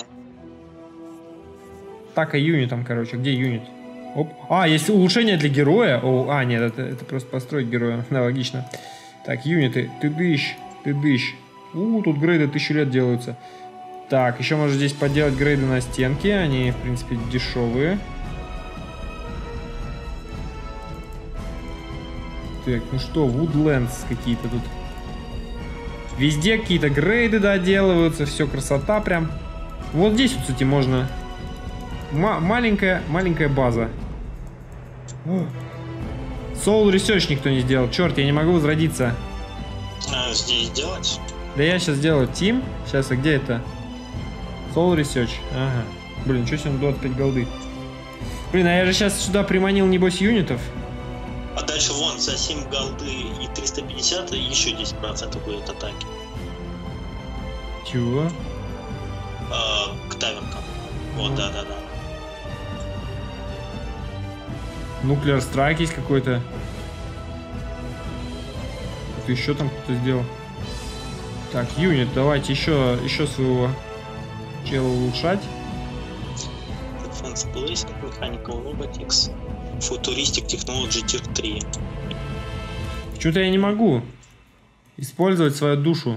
Атака юнитом, короче. Где юнит? Оп. А, есть улучшение для героя. О, а, нет, это, это просто построить героя. Да, логично. Так, юниты. Ты дыщ, ты дыщ. У, тут грейды тысячу лет делаются. Так, еще можно здесь поделать грейды на стенке. Они, в принципе, дешевые. Так, ну что, Woodlands какие-то тут. Везде какие-то грейды доделываются. Все, красота прям. Вот здесь, вот, кстати, можно... Ма- маленькая, маленькая база. О. Soul Research никто не сделал. Черт, я не могу возродиться. А, здесь делать? Да я сейчас сделаю Team. Сейчас, а где это? Soul Research. Ага. Блин, что себе двадцать пять голды. Блин, а я же сейчас сюда приманил, небось, юнитов. А дальше вон за семь голды и триста пятьдесят еще десять процентов будет атаки. Чего? А, к таверкам. Вот, Ну. да-да-да. Nuclear Strike есть какой-то. Это еще там кто-то сделал. Так, юнит, давайте еще, еще своего чела улучшать. Advanced Placing, Mechanical Robotics, Futuristic Technology Tier три. Что-то я не могу использовать свою душу.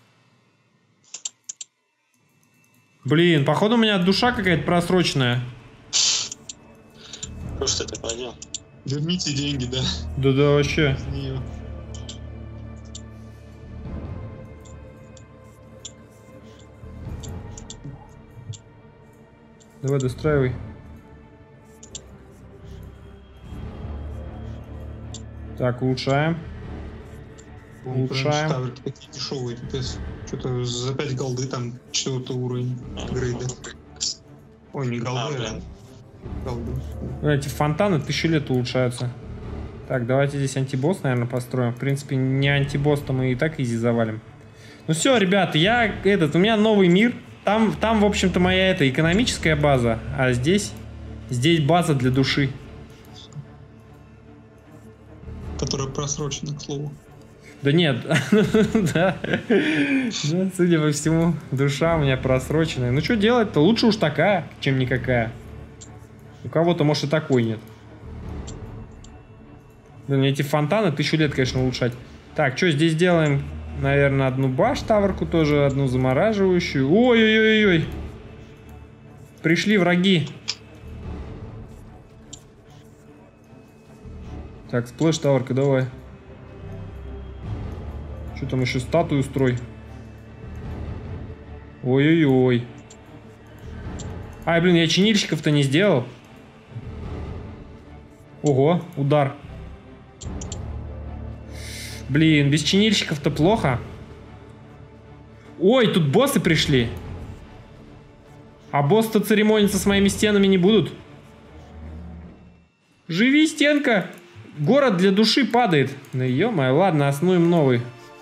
Блин, походу у меня душа какая-то просроченная. Что ж ты такое делал? Верните деньги, да. Да-да, вообще. из неё. Давай достраивай. Так, улучшаем. Улучшаем. Ставки такие дешевые, пипец. Что-то за пять голды там четвертый уровень грейда. Ой, не голды, А, а блин. голды. Эти фонтаны тысячу лет улучшаются. Так, давайте здесь антибосс, наверное, построим. В принципе, не антибосс-то мы и так изи завалим. Ну все, ребята, я этот, у меня новый мир. Там, там, в общем-то, моя эта экономическая база, а здесь, здесь база для души. Которая просрочена, к слову. Да нет, да, Да, судя по всему, душа у меня просроченная. Ну что делать-то? Лучше уж такая, чем никакая. У кого-то, может, и такой нет. Блин, эти фонтаны тысячу лет, конечно, улучшать. Так, что здесь делаем? Наверное, одну баш-таверку тоже, одну замораживающую. Ой-ой-ой-ой. Пришли враги. Так, сплэш-таверка, давай. Что там еще? Статую строй. Ой-ой-ой. Ай, блин, я чинильщиков-то не сделал. Ого, удар. Блин, без чинильщиков-то плохо. Ой, тут боссы пришли. А боссы-то церемониться с моими стенами не будут. Живи, стенка. Город для души падает. Ну ё-моё, ладно, основуем новый.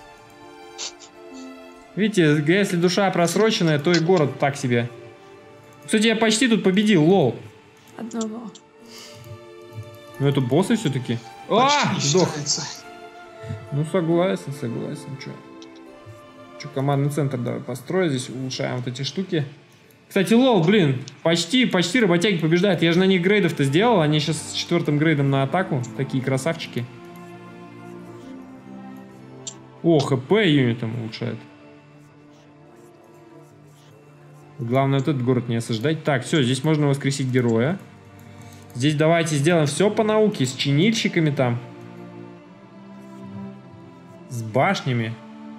Видите, если душа просроченная, то и город так себе. Кстати, я почти тут победил, лол. Одного. Ну это боссы все-таки. Почти А, не сдох. считается. Ну согласен, согласен. Че? Че, командный центр давай построим. Здесь улучшаем вот эти штуки. Кстати, лол, блин, почти, почти работяги побеждают. Я же на них грейдов-то сделал, они сейчас с четвертым грейдом на атаку. Такие красавчики. О, хп юнитом улучшает. Главное вот этот город не осаждать. Так, все, здесь можно воскресить героя. Здесь давайте сделаем все по науке, с чинильщиками там. С башнями.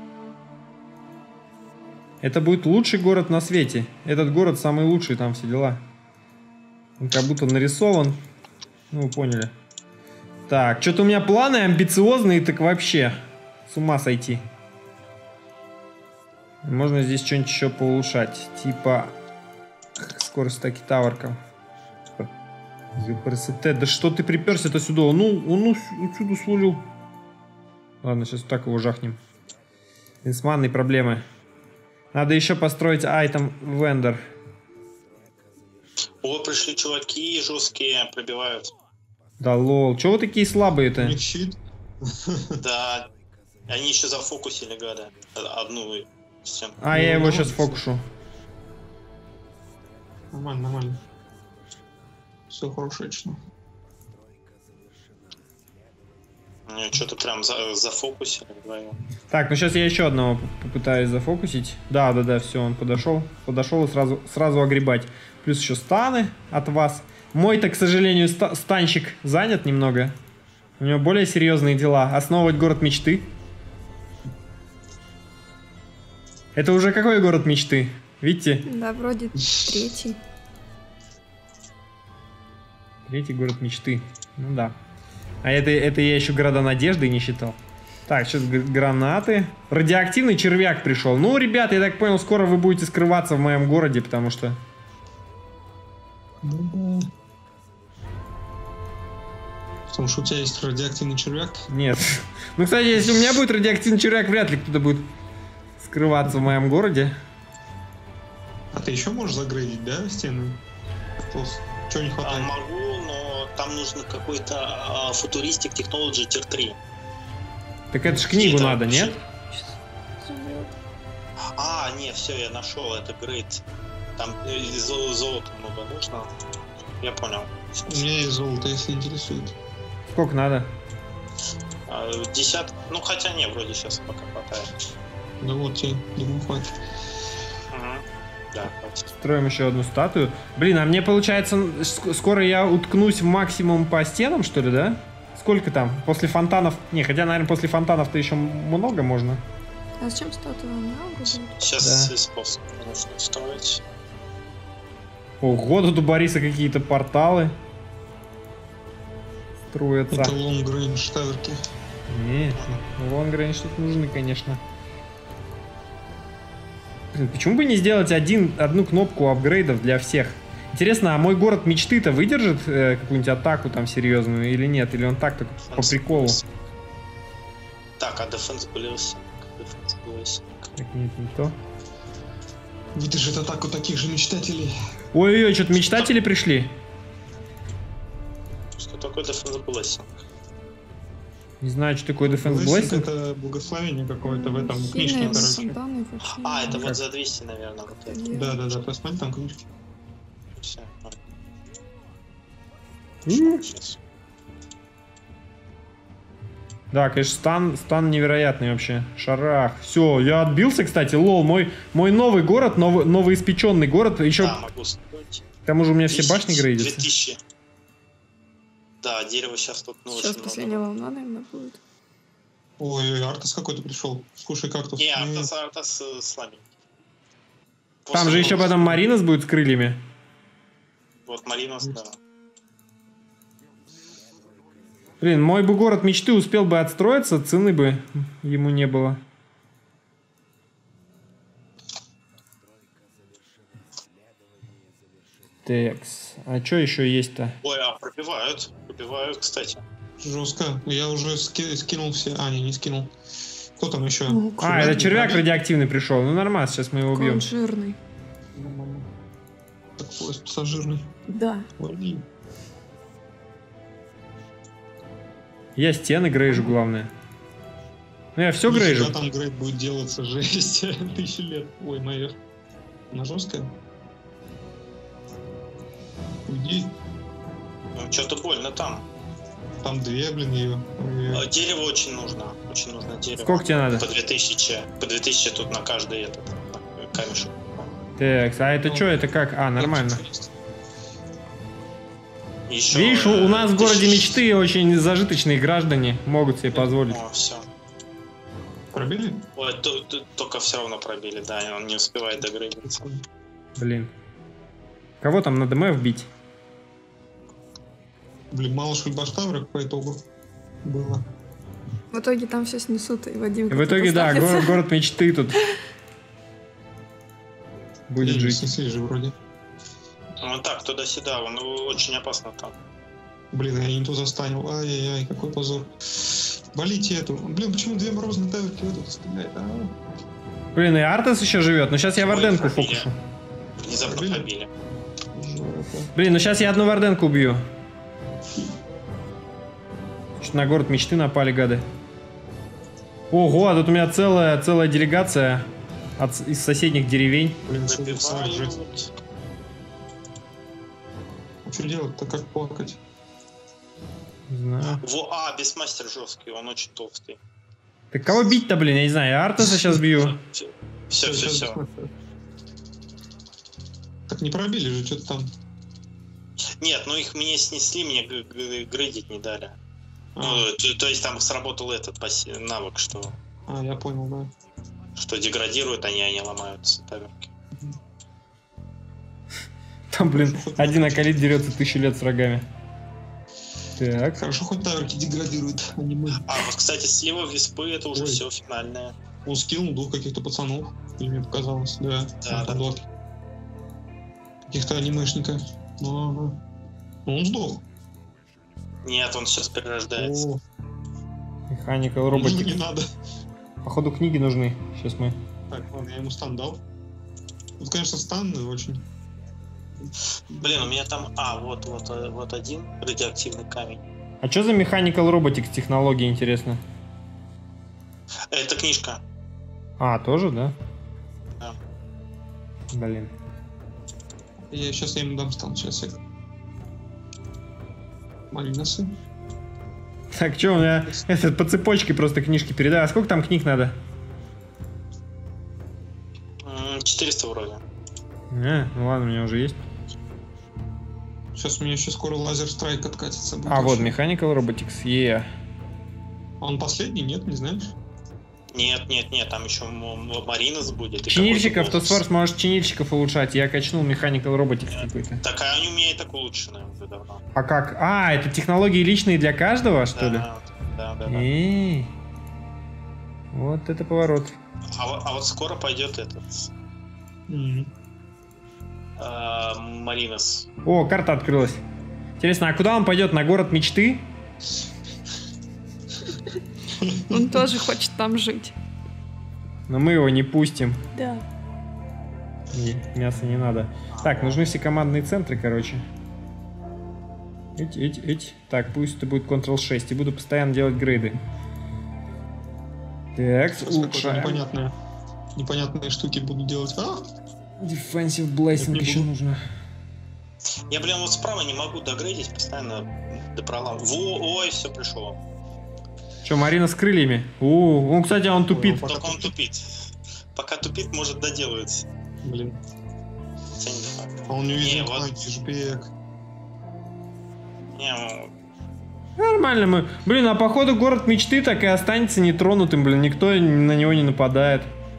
Это будет лучший город на свете. Этот город самый лучший, там все дела. Он как будто нарисован. Ну, вы поняли. Так, что-то у меня планы амбициозные, так вообще. С ума сойти. Можно здесь что-нибудь еще поулучшать. Типа скорость таки таверков. Да что ты приперся-то сюда? Ну, он отсюда свалил. Ладно, сейчас так его жахнем. Инсманные проблемы. Надо еще построить айтем вендор. О, пришли чуваки жесткие, пробивают. Да лол, чего вы такие слабые-то? Да, они еще зафокусили, гада. Одну стенку. А, я его сейчас фокушу. Нормально, нормально. Все хорошечно. Что-то прям за, зафокусили вдвоем. Так, ну сейчас я еще одного попытаюсь зафокусить. Да, да, да, все, он подошел. Подошел и сразу, сразу огребать. Плюс еще станы от вас. Мой-то, к сожалению, ста станчик занят немного. У него более серьезные дела. Основывать город мечты. Это уже какой город мечты? Видите? Да, вроде третий. Третий город мечты. Ну да. А это, это я еще города надежды не считал. Так, сейчас гранаты. Радиоактивный червяк пришел. Ну, ребята, я так понял, скоро вы будете скрываться в моем городе, потому что... Потому что у тебя есть радиоактивный червяк? Нет. Ну, кстати, если у меня будет радиоактивный червяк, вряд ли кто-то будет скрываться в моем городе. А ты еще можешь загрейдить, да, стены? Чего не хватает? А, могу, но там нужно какой-то а, футуристик технологии тир три. Так это ж книгу это надо, нет? А, не, все, я нашел, это грейд. Там золота много нужно. Я понял. У меня есть золото, если интересует. Сколько надо? Десяток. Ну хотя не, вроде сейчас пока хватает. Да вот тебе, думаю, хватит. Угу. Да, хватит. Строим еще одну статую. Блин, а мне получается, скоро я уткнусь в максимум по стенам, что ли, да? Сколько там? После фонтанов? Не, хотя, наверное, после фонтанов-то еще много можно. А зачем статуя? Сейчас да. способ нужно строить. Ого, тут у Бориса какие-то порталы строятся. Это лонгрейндж таверки. Не, лонгрейндж тут нужны, конечно. Блин, почему бы не сделать один, одну кнопку апгрейдов для всех? Интересно, а мой город мечты-то выдержит э, какую-нибудь атаку там серьезную или нет? Или он так только по приколу? Так, а Defense Blessing? Так, нет, не то. Выдержит атаку таких же мечтателей. Ой-ой-ой, что-то мечтатели пришли. Что такое Defense Blessing? Не знаю, что такое Defense Blessing. Blessing. Это благословение какое-то в этом книжке, короче. А, это как? Вот за двести, наверное. Вот это. Да-да-да, посмотри, там книжки. Все. Mm. Сейчас. Да, конечно, стан, стан невероятный вообще. Шарах. Все, я отбился, кстати. Лол, мой, мой новый город, новый, новоиспеченный город. Еще... Да, могу строить. К тому же у меня все башни две грейдятся. тысячи. Да, дерево сейчас тут ну, сейчас очень последняя много. волна, наверное, будет. Ой, Артас какой-то пришел. Скушай кактус. Не, Артас, Артас э, слабенький. Там После же еще нового- потом Маринос будет с крыльями. Вот Маринос, да. Блин, мой бы город мечты успел бы отстроиться, цены бы ему не было. Текс. А что еще есть-то? Ой, а пробивают. Пробивают, кстати. Жестко. Я уже ски- скинул все. А, не, не скинул. Кто там еще? О, А, это червяк радиоактивный пришел. Ну нормально, сейчас мы его какой убьем. он жирный. Так, поезд пассажирный. Да. Лови. Я стены грейжу, главное. Ну я все грейжу. Когда там грейд будет делаться, жесть. Тысячи лет. Ой, моя. Она жесткая? Уйди. Ну, что-то больно там. Там две, блин, ее. А, Дерево очень нужно. Очень нужно дерево. Сколько тебе надо? По две тысячи. По две тысячи тут на каждый этот камешек. Так, а это что, это как? А, нормально. Еще, Видишь, у нас в городе тысяч- мечты очень зажиточные граждане могут себе позволить. О, все. Пробили? Ой, то- то- только все равно пробили, да, и он не успевает догрызться. Блин. Кого там надо МФ бить? Блин, мало шульбаштаврок по итогу было. В итоге там все снесут, и Вадим В итоге, да, останется. го- город мечты тут будет Не жить. снесли же вроде. Ну так, туда-сюда, он очень опасно там. Блин, я не ту застанил. Ай-яй-яй, какой позор. Валите эту. Блин, почему две морозные таверки в эту стреляют? А? Блин, и Артес еще живет, но сейчас я Ой, Варденку фамилия. фокушу. Внезапно Пробили? пробили. Жопа. Блин, ну сейчас я одну Варденку убью. Что на город мечты напали, гады. Ого, а тут у меня целая, целая делегация от, из соседних деревень. Блин, что за саржи? Забивают. А что делать-то, как плакать? Не знаю. Во, а, бесмастер жесткий, он очень толстый. Так кого бить-то, блин, я не знаю, я Артеса сейчас бью. Все, все, все. все. Так не пробили же, что-то там. Нет, ну их мне снесли, мне г- г- грейдить не дали. А, Ну, то, то есть там сработал этот пассив- навык, что, а, я понял, да. что деградируют они, они ломаются, таверки. Там, блин, один акалит дерется тысячу лет с рогами. Так. Хорошо, хоть таверки деградируют, а не мы. А вот, кстати, слева виспы это уже Ой. все финальное. Он скинул двух каких-то пацанов, или мне показалось, да. Да, Там да. два каких-то анимешника. Ну, ага. Ну, он сдох. Нет, он сейчас перерождается. О, Mechanical ему не Robotics. надо. Походу книги нужны. Сейчас мы... Так, ладно, я ему стан дал. Тут, конечно, стан очень. Блин, у меня там... А, вот, вот, э, вот один радиоактивный камень. А что за Mechanical Robotics технология, интересно? Это книжка. А, тоже, да? Да. Блин. Я сейчас я ему дам стан, сейчас я... Малиносы. Так, что у меня... Этот, по цепочке просто книжки передай. А сколько там книг надо? М, четыреста вроде. А, ну ладно, у меня уже есть. Сейчас у меня еще скоро лазер страйк откатится. будет А, вот, вообще. Mechanical Robotics. Е. А он последний? Нет, не знаешь? Нет, нет, нет, там еще м- м- Маринес будет. и Чинильщиков, какой-то то бонус. Сфорс можешь чинильщиков улучшать. Я качнул Mechanical Robotics какой-то. Так, а они у меня и так улучшены уже давно. А как? А, это технологии личные для каждого, что ли? Да, да, да. да. Эй. Вот это поворот. А, во- а вот скоро пойдет этот Мгм. э, Маринес. О, карта открылась. Интересно, а куда он пойдет? На город мечты? Он тоже хочет там жить. Но мы его не пустим. Да. Не, мяса не надо. Так, нужны все командные центры, короче. Эти, эти, эти. Так, пусть это будет контрол шесть. И буду постоянно делать грейды. Так, Сейчас какие-то улучшаем. непонятные, непонятные штуки буду делать. А? Defensive Blessing Не еще буду. нужно. Я, блин, вот справа не могу догрейдить, постоянно допролам. Во, ой, все пришло. Что, Марина с крыльями? О, он, кстати, он тупит. Пока Только он тупит. Пока тупит, может доделается. Блин. Хотя не факт. А он не Не, видит вот- магии, жбек. Не, ну, Нормально мы. Блин, а походу город мечты так и останется нетронутым, блин. Никто на него не нападает.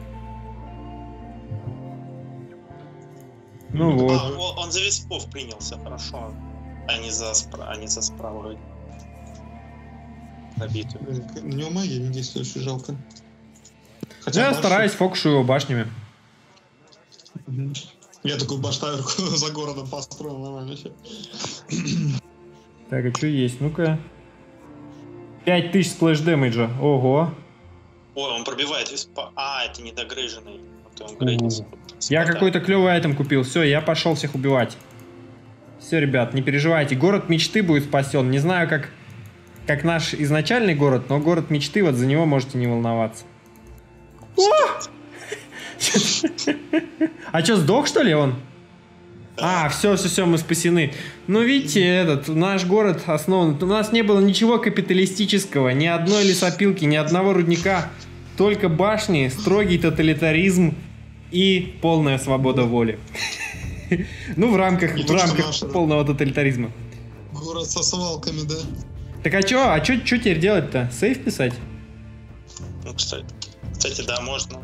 Ну Ну, вот. а, он, он за виспов принялся, хорошо. А не за, спра... а не за справа вроде. Пробитую. Блин, на него магия не действует, очень жалко. Ну, я башня- стараюсь, фокушу его башнями. Мгм. Я такую баштаверку за городом построил, нормально вообще. Так, а что есть? Ну-ка. пять тысяч сплэш дэмэджа. Ого. Ой, он пробивает виспа. А, это не догрейженный. Вот он грейдится. Я какой-то клевый айтем купил. Все, я пошел всех убивать. Все, ребят, не переживайте. Город мечты будет спасен. Не знаю, как, как наш изначальный город, но город мечты, вот за него можете не волноваться. А что, сдох, что ли, он? А, все, все, все, мы спасены. Ну, видите, этот, наш город основан... У нас не было ничего капиталистического, ни одной лесопилки, ни одного рудника. Только башни, строгий тоталитаризм и полная свобода воли. Ну, в рамках, в рамках полного тоталитаризма. Город со свалками, да. Так а чё, а чё, чё теперь делать-то? Сейф писать? Ну, кстати, кстати, да, можно.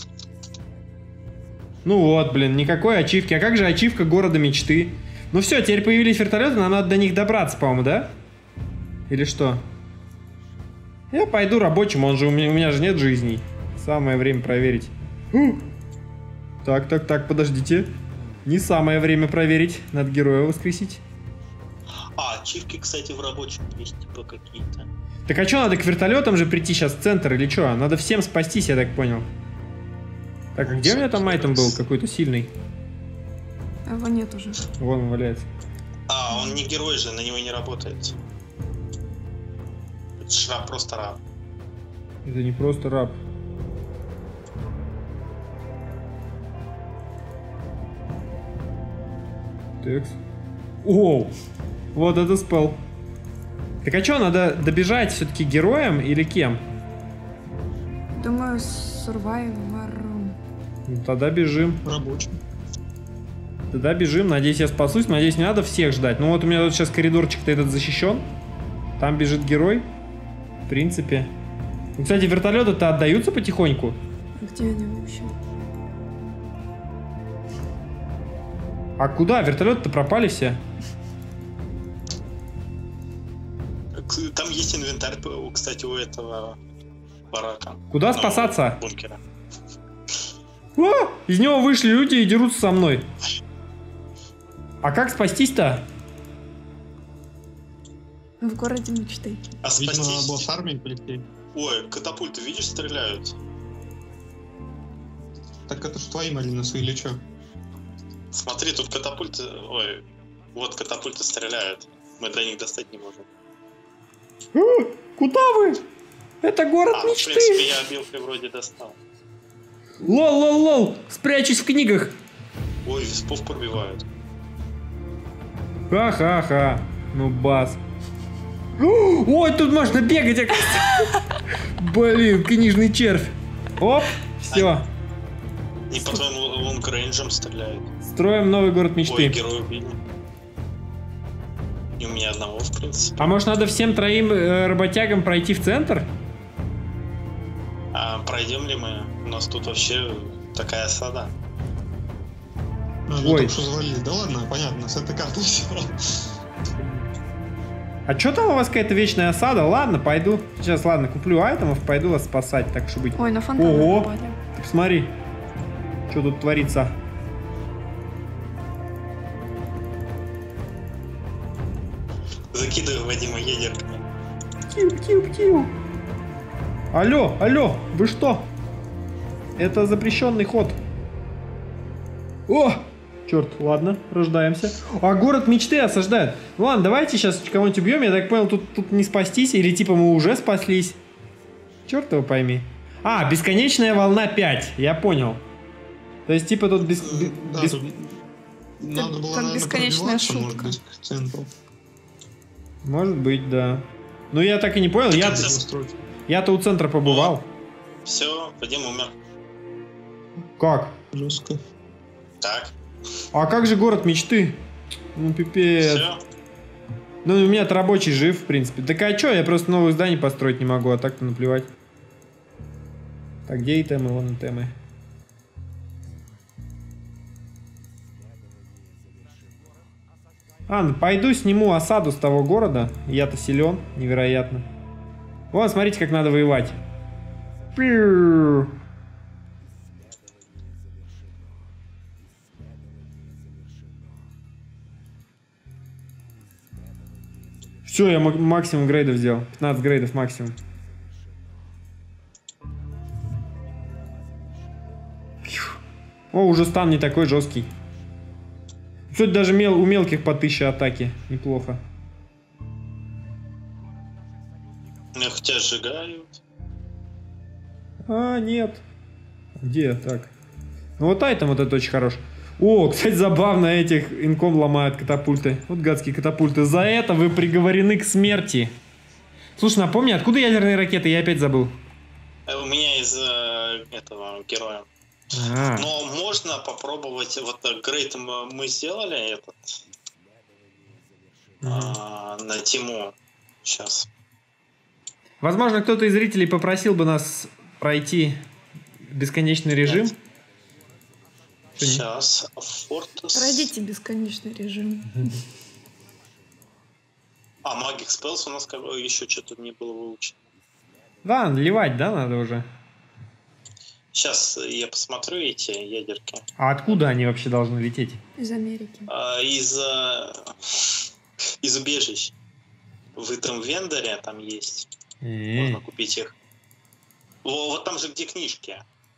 Ну вот, блин, никакой ачивки. А как же ачивка города мечты? Ну все, теперь появились вертолеты, нам надо до них добраться, по-моему, да? Или что? Я пойду рабочим, он же у меня, у меня же нет жизней. Самое время проверить. У! Так, так, так, подождите. Не самое время проверить. Надо героя воскресить. А, ачивки, кстати, в рабочем есть, типа, какие-то. Так а что, надо к вертолетам же прийти сейчас в центр или что? Надо всем спастись, я так понял. Так, а где у меня там айтем был какой-то сильный? Его нет уже. Вон он валяется. А, он не герой же, на него не работает. Это ж раб, просто раб. Это не просто раб. Текс. Оу! Вот это спел. Так а что, надо добежать все-таки героем или кем? Думаю, сурвайвером. Ну, тогда бежим. Рабочим. Тогда бежим. Надеюсь, я спасусь. Надеюсь, не надо всех ждать. Ну вот у меня тут сейчас коридорчик-то этот защищен. Там бежит герой. В принципе. Ну, кстати, вертолеты-то отдаются потихоньку. Где они вообще? А куда? Вертолеты-то пропали все. Там есть инвентарь, кстати, у этого барака. Куда Ну, спасаться? Бункера. О! Из него вышли люди и дерутся со мной. А как спастись-то? В городе мечты. А Видимо, спастись... босс армии полетели. Ой, катапульты, видишь, стреляют. Так это ж твои малиносы или что? Смотри, тут катапульты... Ой, вот катапульты стреляют. Мы до них достать не можем. А, куда вы? Это город А, ну, в мечты. принципе, я билкой вроде достал. Лол, лол, лол. Спрячусь в книгах. Ой, виспов пробивают. Ха-ха-ха. Ну бас. Ой, тут можно бегать, оказывается. Блин, книжный червь. Оп, все. Не по твоим лонгрейнджам стреляют. Строим новый город Ой, мечты. герой убили. И у меня одного, в принципе. А может надо всем троим э, работягам пройти в центр? А пройдем ли мы? У нас тут вообще такая осада. А, ну Ой. только что завалили. Да ладно, понятно, с этой карты все. А что там у вас какая-то вечная осада? Ладно, пойду. Сейчас, ладно, куплю айтемов, пойду вас спасать, так что быть. Ой, на фонтан Ого. попали. Ты посмотри, что тут творится. Закидываю Вадима ядерками. Тиу-тиу-тиу. Алло, алло, вы что? Это запрещенный ход. О! Черт, ладно, рождаемся. А город мечты осаждают. Ну ладно, давайте сейчас кого-нибудь убьем. Я так понял, тут, тут не спастись. Или типа мы уже спаслись. Черт его пойми. А, бесконечная волна пять. Я понял. То есть типа тут без... бе- Да, без- тут надо было, как наверное, бесконечная пробиваться, может шутка. быть, к центру. Может быть, да. Ну я так и не понял. Я, Так, Устроить. я-то у центра побывал. Все, Вадим умер. Как? Жестко. Так, А как же город мечты? Ну пипец. все. Ну, у меня-то рабочий жив, в принципе. Так а чё, я просто новых зданий построить не могу, а так-то наплевать. Так, где и темы? Вон и темы. А, ну пойду сниму осаду с того города. Я-то силен, невероятно. Вон, смотрите, как надо воевать. Пиу. Все, я ма- максимум грейдов сделал. пятнадцать грейдов максимум. Фью. О, уже стан не такой жесткий. Кстати, даже мел, у мелких по тысяче атаки. Неплохо. Меня хотя сжигают. А, нет. Где? Так. Ну вот айтем вот это очень хорош. О, кстати, забавно, этих инком ломают катапульты. Вот гадские катапульты. За это вы приговорены к смерти. Слушай, напомни, откуда ядерные ракеты? Я опять забыл. У меня из э, этого героя. А. Но можно попробовать. Вот Грейт мы сделали этот Угу. а, на Тиму. Сейчас. Возможно, кто-то из зрителей попросил бы нас пройти бесконечный режим. Нет. Сейчас. Fortress. Пройдите бесконечный режим. А, Magic Spells у нас как бы еще что-то не было выучено. Да, наливать, да, надо уже? Сейчас я посмотрю эти ядерки. А откуда они вообще должны лететь? Из Америки. А, из, а, из убежищ. В этом вендоре там есть. Э-э. Можно купить их. О, вот там же где книжки.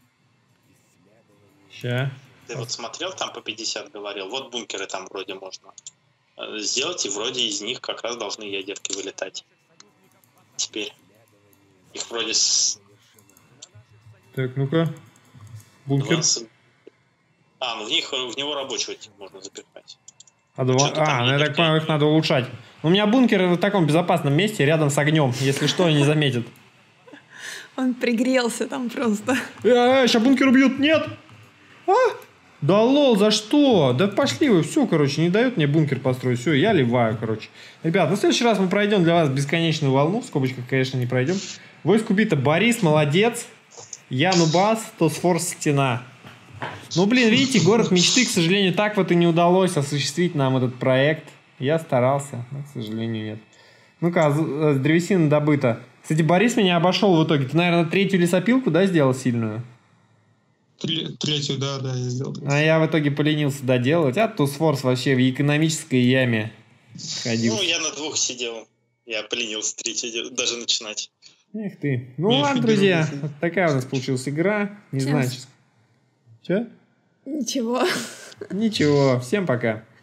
Ща. Ты вот смотрел, там по пятьдесят говорил. Вот бункеры там вроде можно сделать, и вроде из них как раз должны ядерки вылетать. Теперь. Их вроде с... Так, ну-ка. Бункер. двадцать... А, ну в них в него рабочего типа можно запихать. А, два... а ну я так понимаю, их надо улучшать. У меня бункер в таком безопасном месте, рядом с огнем. Если что, не заметят. Он пригрелся там просто. Э, сейчас бункер убьют, нет? А? Да лол, за что? Да пошли вы, все, короче, не дают мне бункер построить. Все, я ливаю, короче. Ребят, на следующий раз мы пройдем для вас бесконечную волну. В скобочках, конечно, не пройдем. Войск убито. Борис, молодец. Я Нубас, Тосфорс, стена. Ну, блин, видите, город мечты, к сожалению, так вот и не удалось осуществить нам этот проект. Я старался, но, к сожалению, нет. Ну-ка, древесина добыта. Кстати, Борис меня обошел в итоге. Ты, наверное, третью лесопилку, да, сделал сильную? Третью, да, да, я сделал. А я в итоге поленился доделать. А Тусфорс вообще в экономической яме ходил. Ну, я на двух сидел. Я поленился третью даже начинать. Эх ты. Ну Эх, ладно, ты, друзья. ты. Вот такая у нас получилась игра. Не Всем знаю. с- Че? Ничего. Ничего. Всем пока.